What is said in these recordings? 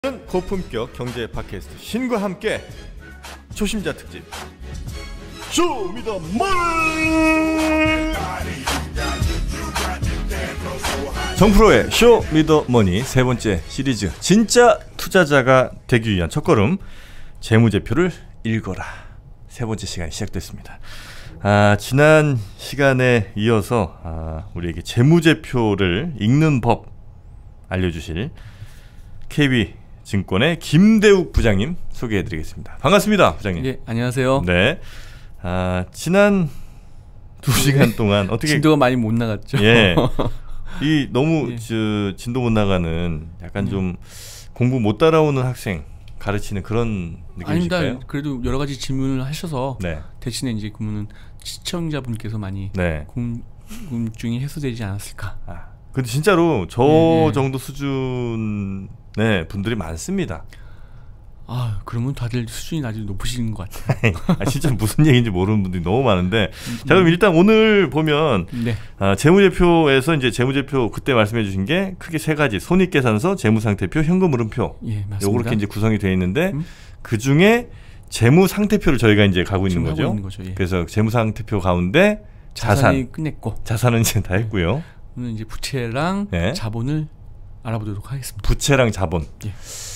고품격 경제 팟캐스트 신과 함께 초심자 특집 쇼미더머니. 정프로의 쇼미더머니 세 번째 시리즈, 진짜 투자자가 되기 위한 첫걸음, 재무제표를 읽어라. 세 번째 시간이 시작됐습니다. 지난 시간에 이어서 우리에게 재무제표를 읽는 법 알려주실 KB증권의 김대욱 부장님 소개해드리겠습니다. 반갑습니다, 부장님. 네, 안녕하세요. 네, 지난 2시간 동안 어떻게 진도가 많이 못 나갔죠? 예, 이 너무 예. 진도 못 나가는 약간 좀 공부 못 따라오는 학생 가르치는 그런 느낌이실까요? 아닙니다. 그래도 여러 가지 질문을 하셔서 네. 대신에 이제 그러면 시청자분께서 많이 네. 궁금증이 해소되지 않았을까? 근데 진짜로 저 예. 정도 수준의 분들이 많습니다. 그러면 다들 수준이 아주 높으신 것 같아요. 진짜 무슨 얘기인지 모르는 분들이 너무 많은데, 자, 그럼 일단 오늘 보면 네. 재무제표에서 이제 재무제표 그때 말씀해주신 게 크게 세 가지: 손익계산서, 재무상태표, 현금흐름표. 예, 맞습니다. 요렇게 이제 구성이 되어 있는데 그 중에 재무상태표를 저희가 이제 가고 있는 거죠. 하고 있는 거죠. 예. 그래서 재무상태표 가운데 자산이 끝냈고, 자산은 이제 다 했고요. 오늘 이제 부채랑 네. 자본을 알아보도록 하겠습니다. 부채랑 자본. 예.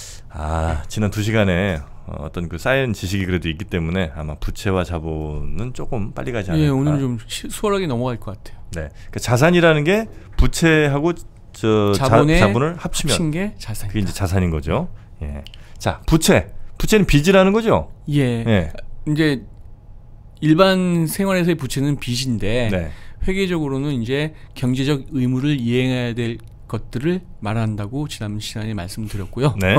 지난 2시간에 어떤 그 쌓인 지식이 그래도 있기 때문에 아마 부채와 자본은 조금 빨리 가지 않을까. 예, 오늘 좀 수월하게 넘어갈 것 같아요. 네, 그러니까 자산이라는 게 부채하고 자본을 합치면 합친 게 자산이다. 그게 이제 자산인 거죠. 예. 자, 부채는 빚이라는 거죠. 예. 예. 이제 일반 생활에서의 부채는 빚인데, 네. 회계적으로는 이제 경제적 의무를 이행해야 될 것들을 말한다고 지난 시간에 말씀드렸고요. 네.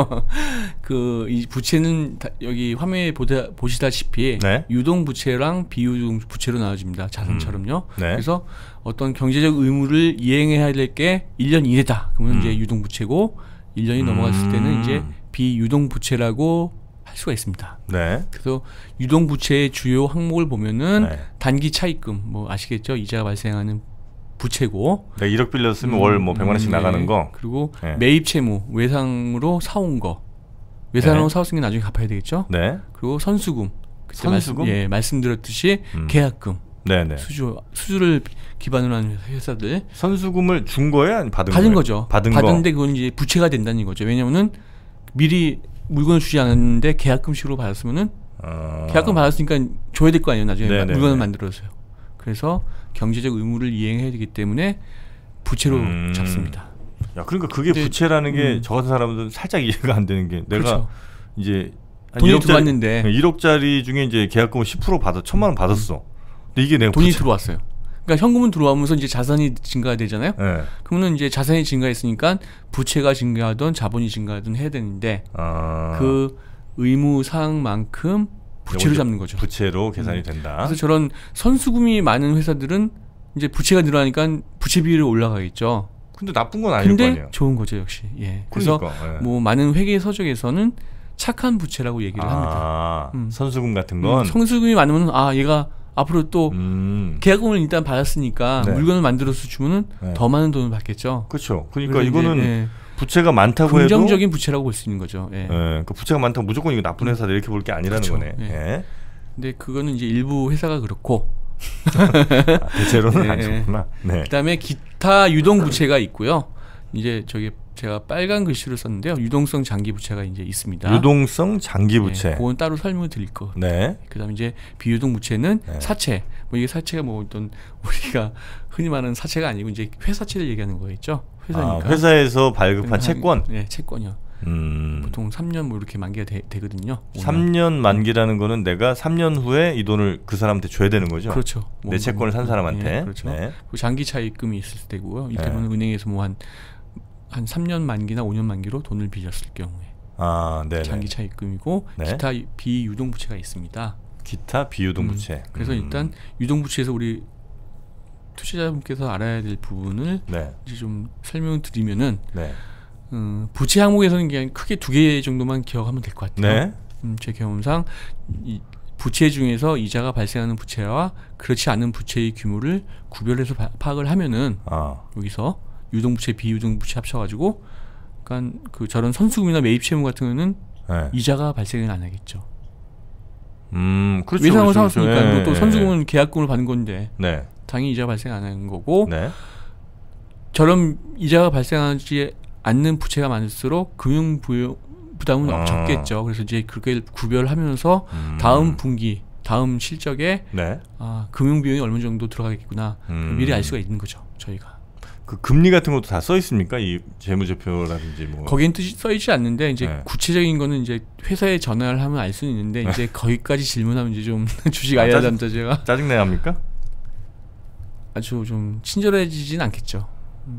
이 부채는 여기 화면에 보시다시피 네. 유동 부채랑 비유동 부채로 나눠집니다. 자산처럼요. 네. 그래서 어떤 경제적 의무를 이행해야 될 게 1년 이내다. 그러면 이제 유동 부채고, 1년이 넘어갔을 때는 이제 비유동 부채라고 할 수가 있습니다. 네. 그래서 유동 부채의 주요 항목을 보면은 네. 단기 차입금, 뭐 아시겠죠? 이자가 발생하는 부채고, 네, 1억 빌렸으면 월 뭐 100만 원씩 나가는 거. 그리고 네. 매입 채무, 외상으로 사온 거, 외상으로 사왔으니까 나중에 갚아야 되겠죠. 네. 그리고 선수금, 그때 선수금? 말씀드렸듯이 계약금, 네네. 수주를 기반으로 하는 회사들 선수금을 준 거예요, 아니면 받은 거예요? 거죠. 받은데 그건 이제 부채가 된다는 거죠. 왜냐하면은 미리 물건을 주지 않았는데 계약금식으로 받았으면은 계약금 받았으니까 줘야 될 거 아니에요. 나중에 네네네. 물건을 만들어서요. 그래서 경제적 의무를 이행해야 되기 때문에 부채로 잡습니다. 야, 그러니까 그게 부채라는 게 저 같은 사람들은 살짝 이해가 안 되는 게, 내가 그렇죠. 이제 한 돈이 1억짜리, 들어왔는데 1억짜리 중에 이제 계약금을 10% 받아 1,000만 원 받았어. 근데 이게 내가 돈이 들어왔어요. 그러니까 현금은 들어오면서 이제 자산이 증가가 되잖아요. 네. 그러면 이제 자산이 증가했으니까 부채가 증가하든 자본이 증가하든 해야 되는데, 그 의무 사항만큼 부채로 잡는 거죠. 부채로 계산이 된다. 그래서 저런 선수금이 많은 회사들은 이제 부채가 늘어나니까 부채 비율이 올라가겠죠. 근데 나쁜 건 아닐 거 근데 아니에요. 좋은 거죠, 역시. 예. 그래서 그러니까, 예. 뭐 많은 회계 서적에서는 착한 부채라고 얘기를 합니다. 선수금 같은 건 선수금이 많으면 얘가 앞으로 또 계약금을 일단 받았으니까 네. 물건을 만들어서 주면은 네. 더 많은 돈을 받겠죠. 그렇죠. 그러니까 그래서 이거는 이제, 부채가 많다고 긍정적인 부채라고 볼 수 있는 거죠. 예. 해도 그 부채가 많다고 무조건 이거 나쁜 회사다 이렇게 볼 게 아니라는 그렇죠. 거네. 예. 예. 근데 그거는 이제 일부 회사가 그렇고, 대체로는 네. 아니구나. 네. 그다음에 기타 유동 부채가 있고요. 이제 제가 빨간 글씨로 썼는데요. 유동성 장기 부채가 이제 있습니다. 유동성 장기 부채. 네, 그건 따로 설명을 드릴 거. 네. 그다음에 이제 비유동 부채는 네. 사채. 뭐 이게 사채가 뭐 어떤 우리가 흔히 말하는 사채가 아니고 이제 회사채를 얘기하는 거겠죠. 회사니까. 회사에서 발급한 채권. 네, 채권이요. 보통 3년 뭐 이렇게 만기가 되거든요. 3년 만기라는 거는 내가 3년 후에 이 돈을 그 사람한테 줘야 되는 거죠. 그렇죠. 내 채권을 산 사람한테. 네, 그렇죠. 네. 그리고 장기 차입금이 있을 때고요. 이때는 은행에서 뭐 한 3년 만기나 5년 만기로 돈을 빌렸을 경우에 네. 장기 차입금이고, 네. 기타 비유동 부채가 있습니다. 기타 비유동 부채. 그래서 일단 유동 부채에서 우리 투자자분께서 알아야 될 부분을 네. 이제 좀 설명을 드리면은, 네. 부채 항목에서는 그냥 크게 2개 정도만 기억하면 될 것 같아요. 네. 제 경험상 이 부채 중에서 이자가 발생하는 부채와 그렇지 않은 부채의 규모를 구별해서 파악을 하면은 여기서 유동부채, 비유동부채 합쳐가지고 그러니까 그 저런 선수금이나 매입 채무 같은 경우는 네. 이자가 발생을 안 하겠죠. 그렇죠. 외상을 그렇죠, 사왔으니까 그렇죠. 또 선수금은 계약금을 받는 건데 네. 당연히 이자 발생 안 하는 거고 네. 저런 이자가 발생하지 않는 부채가 많을수록 금융 부담은 적겠죠. 그래서 이제 그렇게 구별하면서 다음 분기, 다음 실적에 네. 금융 비용이 얼마 정도 들어가겠구나 미리 알 수가 있는 거죠. 저희가. 그 금리 같은 것도 다 써 있습니까? 이 재무제표라든지 뭐. 거기엔 뜻이 써 있지 않는데 이제 네. 구체적인 거는 이제 회사에 전화를 하면 알 수는 있는데 이제 거기까지 질문하면 이제 좀 주식 아야 남자제가 짜증내야 합니까? 아주 좀 친절해지진 않겠죠.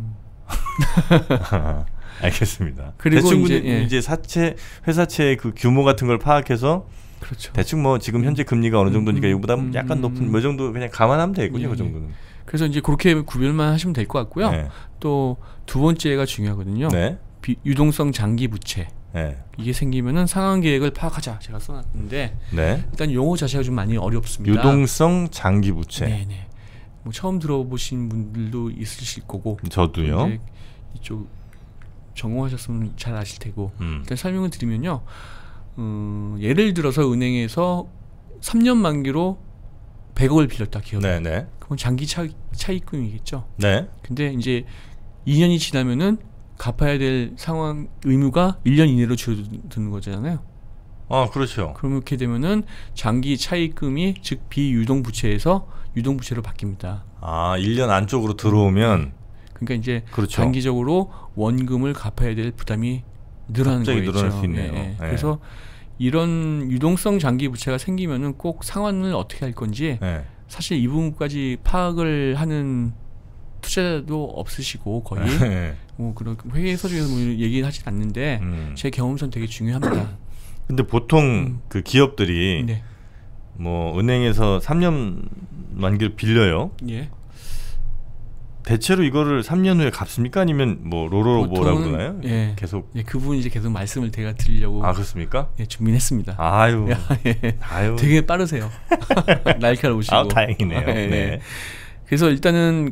알겠습니다. 그리고 대충 이제, 이제 회사채의 그 규모 같은 걸 파악해서 그렇죠. 대충 뭐 지금 현재 금리가 어느 정도니까 이거보다 약간 높은 뭐 정도 그냥 감안하면 되겠군요. 예, 그 정도는. 그래서 이제 그렇게 구별만 하시면 될 것 같고요. 네. 또 두 번째가 중요하거든요. 네. 유동성 장기 부채. 네. 이게 생기면은 상환 계획을 파악하자. 제가 써놨는데 네. 일단 용어 자체가 좀 많이 어렵습니다. 유동성 장기 부채. 네네. 뭐 처음 들어보신 분들도 있으실 거고. 저도요. 이제 이쪽 전공하셨으면 잘 아실 테고. 일단 설명을 드리면요. 예를 들어서 은행에서 3년 만기로 100억을 빌렸다 기업에. 네네. 그건 장기 차입금이겠죠. 네. 근데 이제 2년이 지나면은 갚아야 될 상황 의무가 1년 이내로 줄어드는 거잖아요. 그렇죠. 그렇게 되면은 장기 차입금이 즉 비유동 부채에서 유동 부채로 바뀝니다. 1년 안쪽으로 들어오면 그러니까 이제 그렇죠. 장기적으로 원금을 갚아야 될 부담이 늘어나는 갑자기 거겠죠. 늘어날 수 있네요. 네. 네. 그래서 이런 유동성 장기 부채가 생기면은 꼭 상환을 어떻게 할 건지 네. 사실 이 부분까지 파악을 하는 투자자도 없으시고 거의 뭐 그런 회계서 중에서 뭐 얘기를 하진 않는데 제 경험상 되게 중요합니다. 근데 보통 그 기업들이 네. 뭐 은행에서 3년 만기를 빌려요. 예. 대체로 이거를 3년 후에 갚습니까? 아니면 뭐 로로보라고 그러나요? 예. 계속. 예, 그 부분 이제 계속 말씀을 제가 드리려고. 그렇습니까? 예, 준비했습니다. 아유. 예. 아유. 되게 빠르세요. 날카로우시고. 다행이네요. 예. 네. 그래서 일단은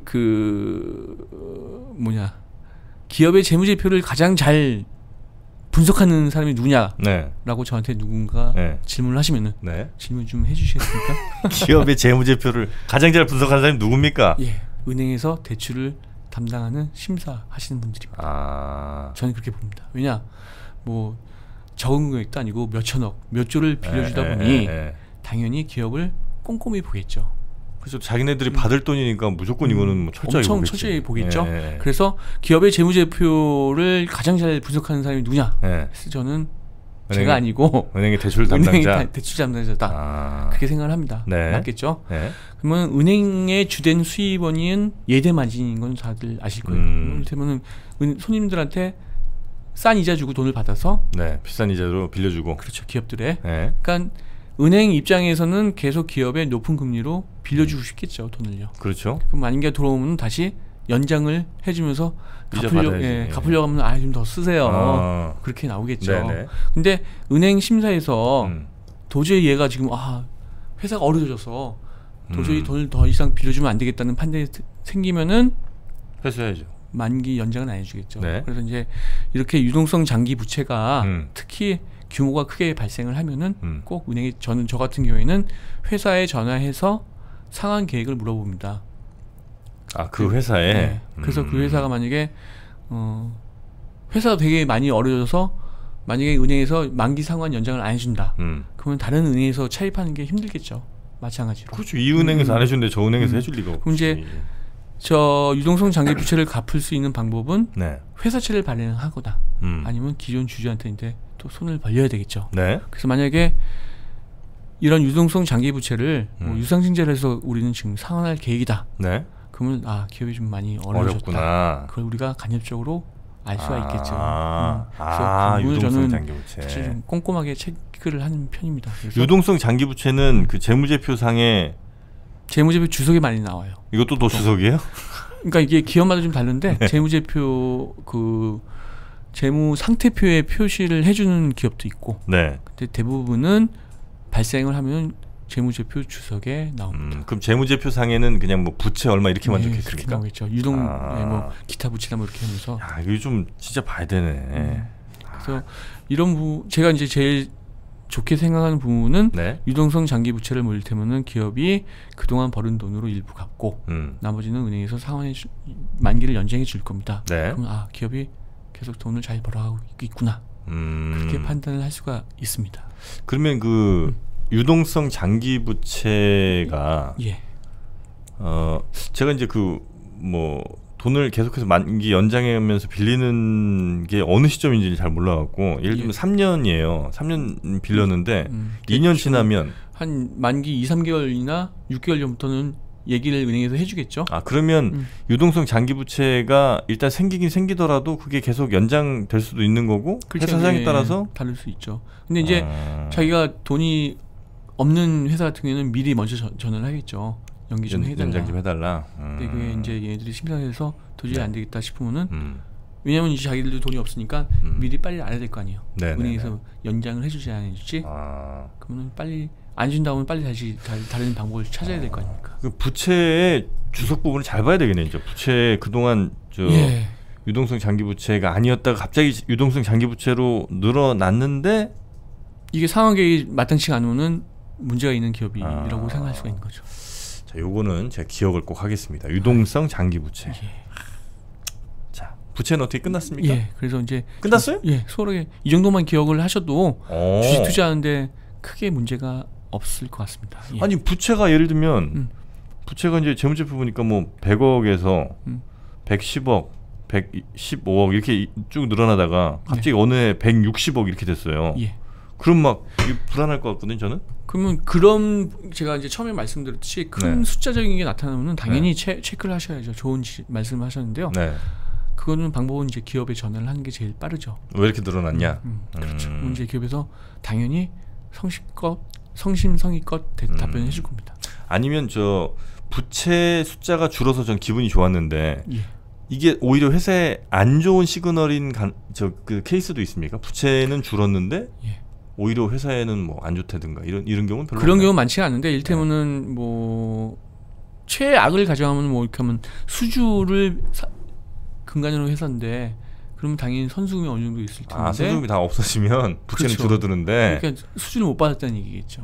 기업의 재무제표를 가장 잘 분석하는 사람이 누구냐라고 네. 저한테 누군가 네. 질문을 하시면은 네. 질문 좀 해주시겠습니까? 기업의 재무제표를 가장 잘 분석하는 사람이 누굽니까? 예, 은행에서 대출을 담당하는 심사하시는 분들입니다. 저는 그렇게 봅니다. 왜냐, 뭐 적은 금액도 아니고 몇 천억, 몇 조를 빌려주다 보니 당연히 기업을 꼼꼼히 보겠죠. 그래서 자기네들이 받을 돈이니까 무조건 이거는 뭐 철저히 엄청 보겠지. 철저히 보겠죠. 그래서 기업의 재무제표를 가장 잘 분석하는 사람이 누구냐? 그래서 저는 제가 아니고 은행의 대출 담당자. 대출 담당자다. 그렇게 생각을 합니다. 네. 맞겠죠? 네. 그러면 은행의 주된 수입원인 예대마진인 건 다들 아실 거예요. 이를테면 손님들한테 싼 이자 주고 돈을 받아서 비싼 이자로 빌려주고. 그렇죠. 기업들에. 네. 그러니까 은행 입장에서는 계속 기업에 높은 금리로 빌려주고 싶겠죠. 돈을요. 그렇죠. 그럼 만기가 들어오면 다시 연장을 해주면서 이자 갚으려고 하면 좀 더 쓰세요. 그렇게 나오겠죠. 네네. 근데 은행 심사에서 도저히 얘가 지금 회사가 어려워져서 도저히 돈을 더 이상 빌려주면 안 되겠다는 판단이 생기면은 회수해야죠. 만기 연장은 안 해주겠죠. 네. 그래서 이제 이렇게 유동성 장기 부채가 특히 규모가 크게 발생을 하면은 꼭 은행에 저 같은 경우에는 회사에 전화해서 상환 계획을 물어봅니다. 그 회사에. 네. 그래서 그 회사가 만약에 회사가 되게 많이 어려져서 만약에 은행에서 만기 상환 연장을 안 해준다. 그러면 다른 은행에서 차입하는 게 힘들겠죠. 마찬가지로. 그렇죠. 이 은행에서 안 해주는데 저 은행에서 해줄 리가 없지. 그럼 이제 저 유동성 장기 부채를 갚을 수 있는 방법은 회사채를 발행하거나 아니면 기존 주주한테 이제 또 손을 벌려야 되겠죠. 네. 그래서 만약에 이런 유동성 장기 부채를 뭐 유상증자를 해서 우리는 지금 상환할 계획이다. 네. 그러면 기업이 좀 많이 어려워졌다. 그걸 우리가 간접적으로 알 수가 있겠죠. 그래서 유동성 장기 부채. 사실 좀 꼼꼼하게 체크를 하는 편입니다. 유동성 장기 부채는 그 재무제표상에 재무제표 주석이 많이 나와요. 이것도 또 주석이에요? 그러니까 이게 기업마다 좀 다른데 재무제표 재무 상태표에 표시를 해주는 기업도 있고, 근데 대부분은 발생을 하면 재무제표 주석에 나옵니다. 그럼 재무제표 상에는 그냥 뭐 부채 얼마 이렇게만 네, 적혀있습니까? 그렇게 나오겠죠. 유동 뭐 기타 부채나 뭐 이렇게 하면서. 야, 이거 좀 진짜 봐야 되네. 그래서 이런 제가 이제 제일 좋게 생각하는 부분은 네? 유동성 장기 부채를 몰 테면은 기업이 그동안 벌은 돈으로 일부 갚고 나머지는 은행에서 상환해 만기를 연장해 줄 겁니다. 네? 그럼 기업이 계속 돈을 잘 벌어가고 있구나. 그렇게 판단을 할 수가 있습니다. 그러면 그 유동성 장기 부채가 예. 제가 이제 그 뭐 돈을 계속해서 만기 연장하면서 빌리는 게 어느 시점인지 잘 몰라갖고 예를 들면 3년이에요. 3년 빌렸는데 2년 지나면 한 만기 2, 3개월이나 6개월 전부터는 얘기를 은행에서 해주겠죠. 그러면 유동성 장기 부채가 일단 생기긴 생기더라도 그게 계속 연장될 수도 있는 거고 그렇죠. 회사 사정에 따라서 다를 수 있죠. 근데 이제 자기가 돈이 없는 회사 같은 경우는 미리 먼저 전화를 하겠죠. 연기 좀 해달라. 연장 좀 해달라. 근데 그게 이제 얘네들이 심사해서 도저히 안 되겠다 싶으면은 왜냐면 이제 자기들도 돈이 없으니까 미리 빨리 알아야 될 거 아니에요. 은행에서 연장을 해주지 안 해주지. 그러면 빨리 안 준다면 빨리 다시 다른 방법을 찾아야 될 거 아닙니까? 그 부채의 주석 부분을 잘 봐야 되겠네요. 부채 그동안 유동성 장기 부채가 아니었다가 갑자기 유동성 장기 부채로 늘어났는데 이게 상황 계획이 마땅치가 않으면 문제가 있는 기업이라고 생각할 수가 있는 거죠. 자, 요거는 제가 기억을 꼭 하겠습니다. 유동성 장기 부채. 자, 부채는 어떻게 끝났습니까? 예, 그래서 이제 끝났어요? 수월하게 이 정도만 기억을 하셔도 주식 투자하는데 크게 문제가 없을 것 같습니다. 아니 부채가 예를 들면 부채가 이제 재무제표 보니까 뭐 100억에서 110억, 115억 이렇게 쭉 늘어나다가 갑자기 어느 해 160억 이렇게 됐어요. 그럼 막 불안할 것 같거든요, 저는. 그러면 그런 제가 이제 처음에 말씀드렸듯이 큰 숫자적인 게 나타나면 당연히 체크를 하셔야죠. 좋은 말씀을 하셨는데요. 그거는 방법은 이제 기업에 전화를 하는 게 제일 빠르죠. 왜 이렇게 늘어났냐? 그렇죠. 이제 기업에서 당연히 성심성의껏 답변을 해줄 겁니다. 아니면 저 부채 숫자가 줄어서 전 기분이 좋았는데 이게 오히려 회사에 안 좋은 시그널인 그 케이스도 있습니까? 부채는 줄었는데 오히려 회사에는 뭐 안 좋다든가 이런 경우는 별로 그런 경우 많지가 않은데 일테면은 뭐 최악을 가정하면 뭐 이렇게 하면 수주를 근간으로 회사인데 그러면 당연히 선수금이 어느 정도 있을 텐데 선수금이 다 없어지면 부채는 줄어드는데 그러니까 수주를 못 받았다는 얘기겠죠.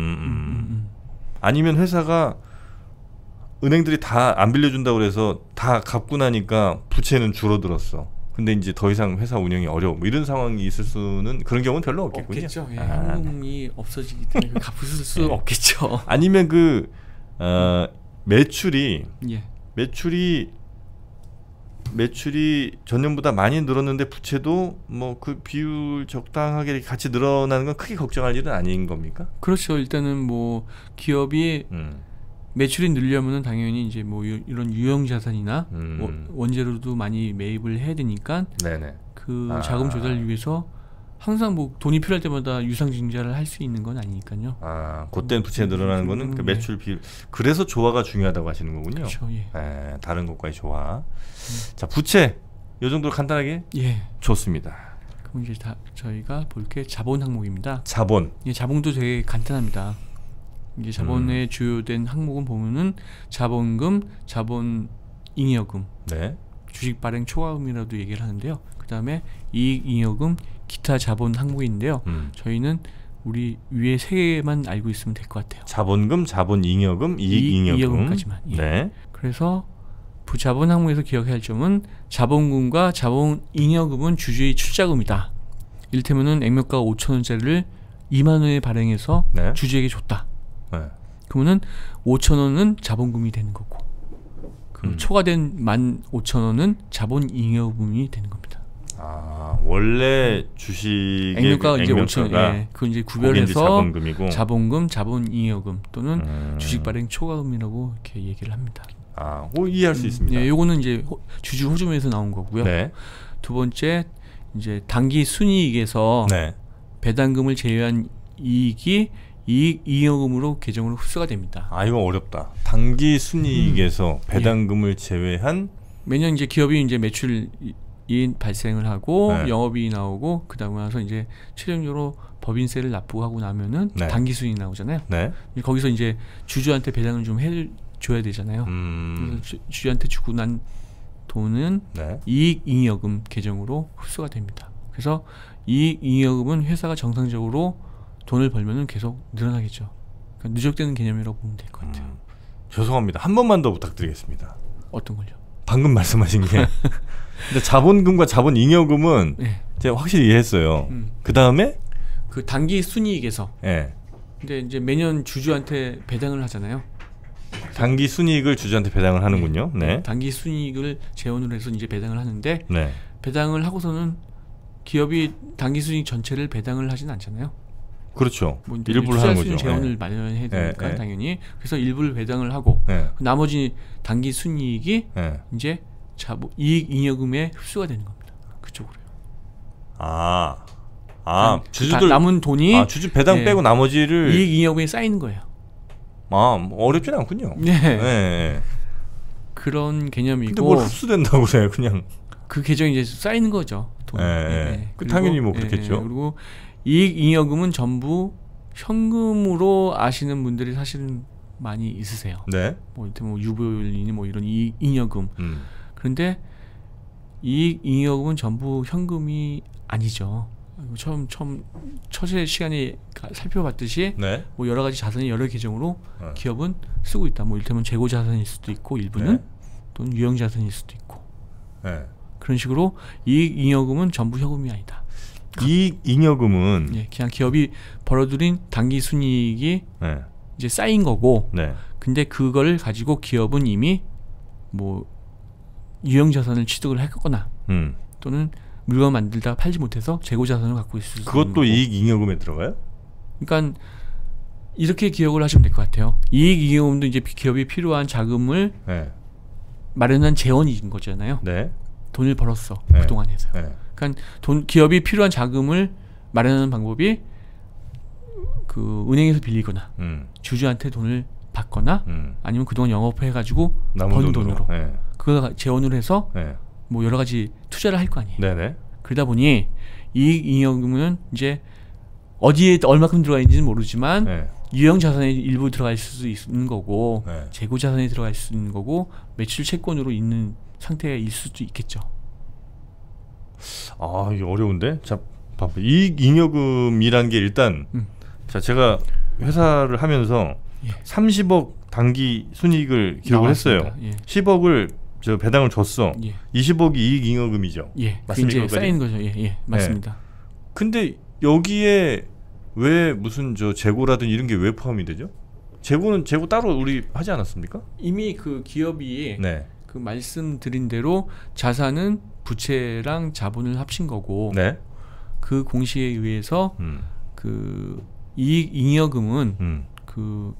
아니면 회사가 은행들이 다 안 빌려준다고 그래서 다 갚고 나니까 부채는 줄어들었어. 근데 이제 더 이상 회사 운영이 어려워. 뭐 이런 상황이 있을 수는 그런 경우는 별로 없겠군요. 없겠죠. 현금이 없어지기 때문에 갚을 수 없겠죠. 아니면 그 매출이 전년보다 많이 늘었는데 부채도 뭐 그 비율 적당하게 같이 늘어나는 건 크게 걱정할 일은 아닌 겁니까? 그렇죠. 일단은 뭐 기업이 매출이 늘려면은 당연히 이제 뭐 이런 유형 자산이나 원재료도 많이 매입을 해야 되니까 그 자금 조달을 위해서 항상 뭐 돈이 필요할 때마다 유상증자를 할 수 있는 건 아니니까요. 그때는 부채 늘어나는 거는 그 매출 비율. 그래서 조화가 중요하다고 하시는 거군요. 그렇죠. 다른 것과의 조화. 자, 부채 이 정도로 간단하게 좋습니다. 그럼 이제 저희가 볼 게 자본 항목입니다. 자본. 자본도 되게 간단합니다. 이제 자본의 주요된 항목은 보면은 자본금, 자본잉여금, 주식 발행 초과금이라도 얘기를 하는데요. 그 다음에 이익잉여금, 기타 자본 항목인데요. 저희는 우리 위에 세 개만 알고 있으면 될 것 같아요. 자본금, 자본잉여금, 이익잉여금까지만. 그래서 부자본 항목에서 기억해야 할 점은 자본금과 자본잉여금은 주주의 출자금이다. 이를테면은 액면가 5,000원짜리를 2만 원에 발행해서 주주에게 줬다. 그러면은 5,000원은 자본금이 되는 거고, 그럼 초과된 15,000원은 자본잉여금이 되는 겁니다. 원래 주식의 액면가가 이제 5,000원, 그건 이제 구별해서 자본금이고 자본금, 자본잉여금 또는 주식 발행 초과금이라고 이렇게 얘기를 합니다. 이해할 수 있습니다. 요거는 이제 주주 호주에서 나온 거고요. 두 번째 이제 당기 순이익에서 배당금을 제외한 이익이 이익잉여금으로 계정으로 흡수가 됩니다. 이거 어렵다. 당기 순이익에서 배당금을 제외한 매년 이제 기업이 이제 매출 발생을 하고 네. 영업이익이 나오고 그다음에 나서 이제 최종적으로 법인세를 납부하고 나면은 네. 당기순이익이 나오잖아요. 네. 거기서 이제 주주한테 배당을 좀 해줘야 되잖아요. 그래서 주주한테 주고 난 돈은 네. 이익잉여금 계정으로 흡수가 됩니다. 그래서 이익잉여금은 회사가 정상적으로 돈을 벌면은 계속 늘어나겠죠. 그러니까 누적되는 개념이라고 보면 될 것 같아요. 죄송합니다. 한 번만 더 부탁드리겠습니다. 어떤 걸요? 방금 말씀하신 게 근데 자본금과 자본잉여금은 네. 제가 확실히 이해했어요. 그 다음에 그 당기 순이익에서. 네. 근데 이제 매년 주주한테 배당을 하잖아요. 당기 순이익을 주주한테 배당을 하는군요. 네. 당기 순이익을 재원으로 해서 이제 배당을 하는데 네. 배당을 하고서는 기업이 당기 순이익 전체를 배당을 하진 않잖아요. 그렇죠. 뭐 일부를 하는 거죠. 재원을 네. 마련해야 되니까 네. 당연히. 그래서 일부를 배당을 하고 네. 나머지 당기 순이익이 네. 이제 이익잉여금에 흡수가 되는 겁니다. 그쪽으로요. 주주들 남은 돈이 주주 배당 빼고 나머지를 이익잉여금에 쌓이는 거예요. 뭐 어렵지는 않군요. 네. 네. 그런 개념이고. 근데 뭘 흡수된다고 해요, 그냥. 그 계정이 이제 쌓이는 거죠. 돈이. 네. 당연히 뭐 그렇겠죠. 그리고 이익잉여금은 전부 현금으로 아시는 분들이 사실은 많이 있으세요. 네. 뭐 유보율이니 뭐 이런 이익잉여금. 그런데 이익잉여금은 전부 현금이 아니죠. 처음 처제 시간에 살펴봤듯이 네. 뭐 여러 가지 자산이 여러 계정으로 기업은 쓰고 있다. 뭐 이를테면 재고 자산일 수도 있고 일부는 네. 또는 유형 자산일 수도 있고. 네. 그런 식으로 이익잉여금은 전부 현금이 아니다. 이익잉여금은 그냥 기업이 벌어들인 당기 순이익이 네. 이제 쌓인 거고. 네. 근데 그걸 가지고 기업은 이미 뭐 유형 자산을 취득을 했거나 또는 물건 만들다가 팔지 못해서 재고 자산을 갖고 있을 수 있는 거고. 그것도 이익잉여금에 들어가요? 그러니까 이렇게 기억을 하시면 될 것 같아요. 이익잉여금도 이제 기업이 필요한 자금을 네. 마련한 재원인 거잖아요. 네. 돈을 벌었어. 네. 그동안에서요. 네. 그러니까 기업이 필요한 자금을 마련하는 방법이 그 은행에서 빌리거나 주주한테 돈을 받거나 아니면 그동안 영업해가지고 번 돈으로 네. 그거 재원으로 해서 네. 뭐 여러 가지 투자를 할 거 아니에요. 네네. 그러다 보니 이익잉여금은 이제 어디에 얼마큼 들어가 있는지는 모르지만 네. 유형 자산에 일부 들어가 있을 수 있는 거고 네. 재고 자산에 들어가 있을 수 있는 거고 매출 채권으로 있는 상태에 있을 수도 있겠죠. 이게 어려운데. 자, 봐봐. 이익잉여금이란 게 일단 자, 제가 회사를 하면서 30억 당기 순이익을 기록을 했어요. 10억을 저 배당을 줬어. 20억이 이익잉여금이죠. 맞습니까? 이제 쌓이는 거죠. 맞습니다. 근데 여기에 왜 무슨 저 재고라든지 이런 게 왜 포함이 되죠? 재고는 재고 따로 우리 하지 않았습니까? 이미 그 기업이 네. 그 말씀드린 대로 자산은 부채랑 자본을 합친 거고 네. 그 공시에 의해서 그 이익잉여금은 그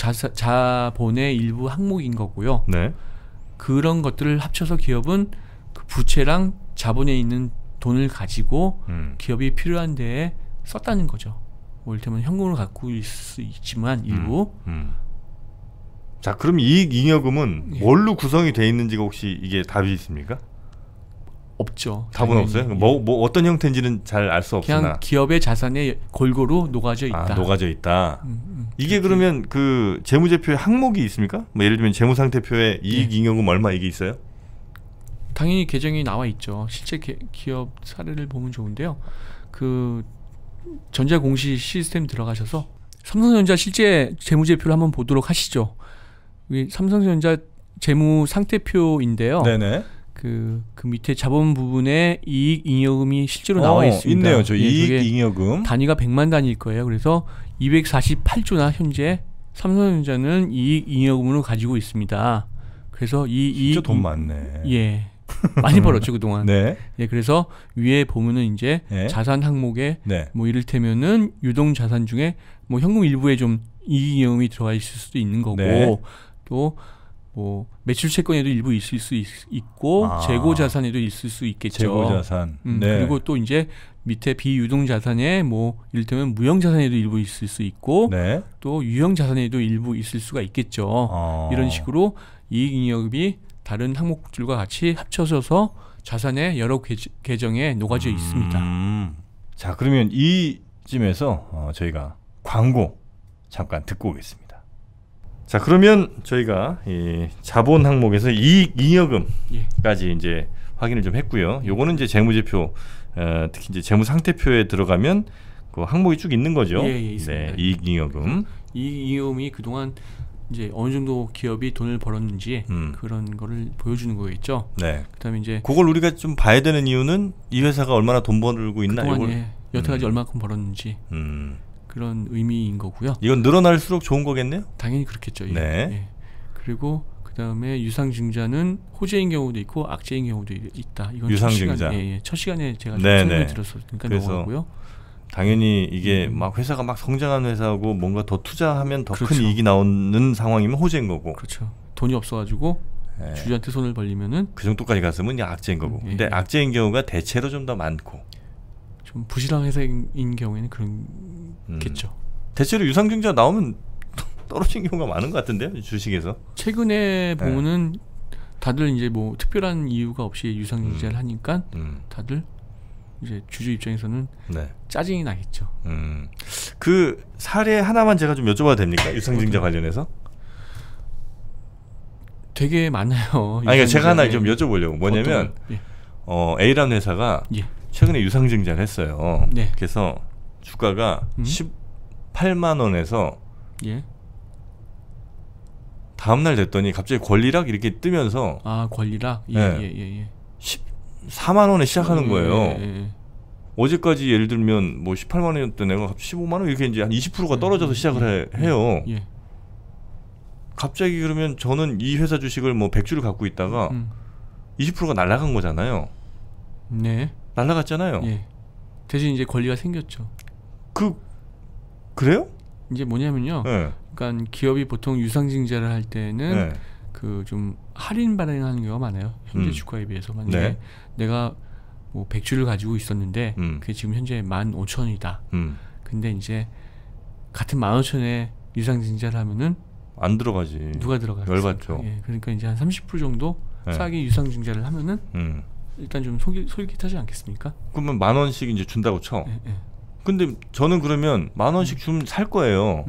자본의 일부 항목인 거고요. 네. 그런 것들을 합쳐서 기업은 그 부채랑 자본에 있는 돈을 가지고 기업이 필요한 데에 썼다는 거죠. 뭐 이를테면 현금으로 갖고 있을 수 있지만 일부. 자, 그럼 이익잉여금은 뭘로 구성이 돼 있는지가 혹시 이게 답이 있습니까? 없죠. 답은 없어요? 뭐 어떤 형태인지는 잘 알 수 없으나 그냥 기업의 자산에 골고루 녹아져 있다. 녹아져 있다. 이게 그러면 그 재무제표에 항목이 있습니까? 뭐 예를 들면 재무상태표에 이익잉여금 얼마 이게 있어요? 당연히 계정이 나와 있죠. 실제 기업 사례를 보면 좋은데요. 그 전자공시 시스템 들어가셔서 삼성전자 실제 재무제표를 한번 보도록 하시죠. 삼성전자 재무상태표인데요. 네네. 그 밑에 자본 부분에 이익잉여금이 실제로 나와 있습니다. 있네요. 저 이익잉여금 단위가 100만 단위일 거예요. 그래서 248조나 현재 삼성전자는 이익잉여금으로 가지고 있습니다. 그래서 진짜 돈 많네. 예. 많이 벌었죠 그동안. 네. 예, 그래서 위에 보면은 이제 자산 항목에 뭐 이를테면은 유동 자산 중에 뭐 현금 일부에 좀 이익잉여금이 들어가 있을 수도 있는 거고 또 뭐 매출 채권에도 일부 있을 수 있고 재고 자산에도 있을 수 있겠죠. 재고 자산. 그리고 또 이제 밑에 비유동 자산에 뭐 이를테면 무형 자산에도 일부 있을 수 있고 또 유형 자산에도 일부 있을 수가 있겠죠. 이런 식으로 이익잉여금이 다른 항목들과 같이 합쳐져서 자산의 여러 계정에 녹아져 있습니다. 자, 그러면 이쯤에서 저희가 광고 잠깐 듣고 오겠습니다. 자, 그러면 저희가 이 자본 항목에서 이익 잉여금까지 이제 확인을 좀 했고요. 요거는 이제 재무제표, 특히 이제 재무상태표에 들어가면 그 항목이 쭉 있는 거죠. 있습니다. 네, 이익 잉여금. 이익 잉여금이 그동안 이제 어느 정도 기업이 돈을 벌었는지 그런 거를 보여주는 거겠죠. 네. 그다음에 이제 그걸 우리가 좀 봐야 되는 이유는 이 회사가 얼마나 돈 벌고 있나 그동안 여태까지 얼마큼 벌었는지 그런 의미인 거고요. 이건 늘어날수록 좋은 거겠네요. 당연히 그렇겠죠. 네. 예. 그리고 그다음에 유상증자는 호재인 경우도 있고 악재인 경우도 있다. 이건 유상증자. 첫 시간에 제가 설명을 드렸으니까 넘어가고요. 당연히 이게 막 회사가 막 성장한 회사고 뭔가 더 투자하면 더 큰 이익이 나오는 상황이면 호재인 거고. 그렇죠. 돈이 없어가지고 주주한테 손을 벌리면은 그 정도까지 갔으면 이제 악재인 거고. 근데 악재인 경우가 대체로 좀 더 많고. 좀 부실한 회사인 경우에는 그런겠죠. 대체로 유상증자 나오면 떨어진 경우가 많은 것 같은데요, 주식에서. 최근에 보면은 다들 이제 뭐 특별한 이유가 없이 유상증자를 하니까 다들 이제 주주 입장에서는 짜증이 나겠죠. 그 사례 하나만 제가 좀 여쭤봐도 됩니까? 유상증자 관련해서? 되게 많아요. 아니, 제가 하나 좀 여쭤보려고. 뭐냐면 A라는 회사가 최근에 유상증자를 했어요. 그래서 주가가 18만 원에서 다음날 됐더니 갑자기 권리락 이렇게 뜨면서 권리락? 14만 원에 시작하는 거예요. 어제까지 예를 들면 뭐 18만 원이었던 애가 갑자기 15만 원 이렇게 이제 한 20%가 떨어져서 시작을 해요. 갑자기 그러면 저는 이 회사 주식을 뭐 100주를 갖고 있다가 20%가 날아간 거잖아요. 네. 날아갔잖아요. 대신 이제 권리가 생겼죠. 그래요? 이제 뭐냐면요. 그러니까 기업이 보통 유상증자를 할 때는 그 좀 할인 발행하는 경우가 많아요. 현재 주가에 비해서. 만약에 내가 뭐 100주를 가지고 있었는데 그게 지금 현재 15,000원이다. 근데 이제 같은 15,000원에 유상증자를 하면은 안 들어가지. 누가 들어가겠어요? 열받죠. 그러니까 이제 한 30% 정도 싸게 유상증자를 하면은 일단 좀 솔깃하지 않겠습니까? 그러면 10,000원씩 이제 준다고 쳐. 근데 저는 그러면 10,000원씩 좀 살 거예요.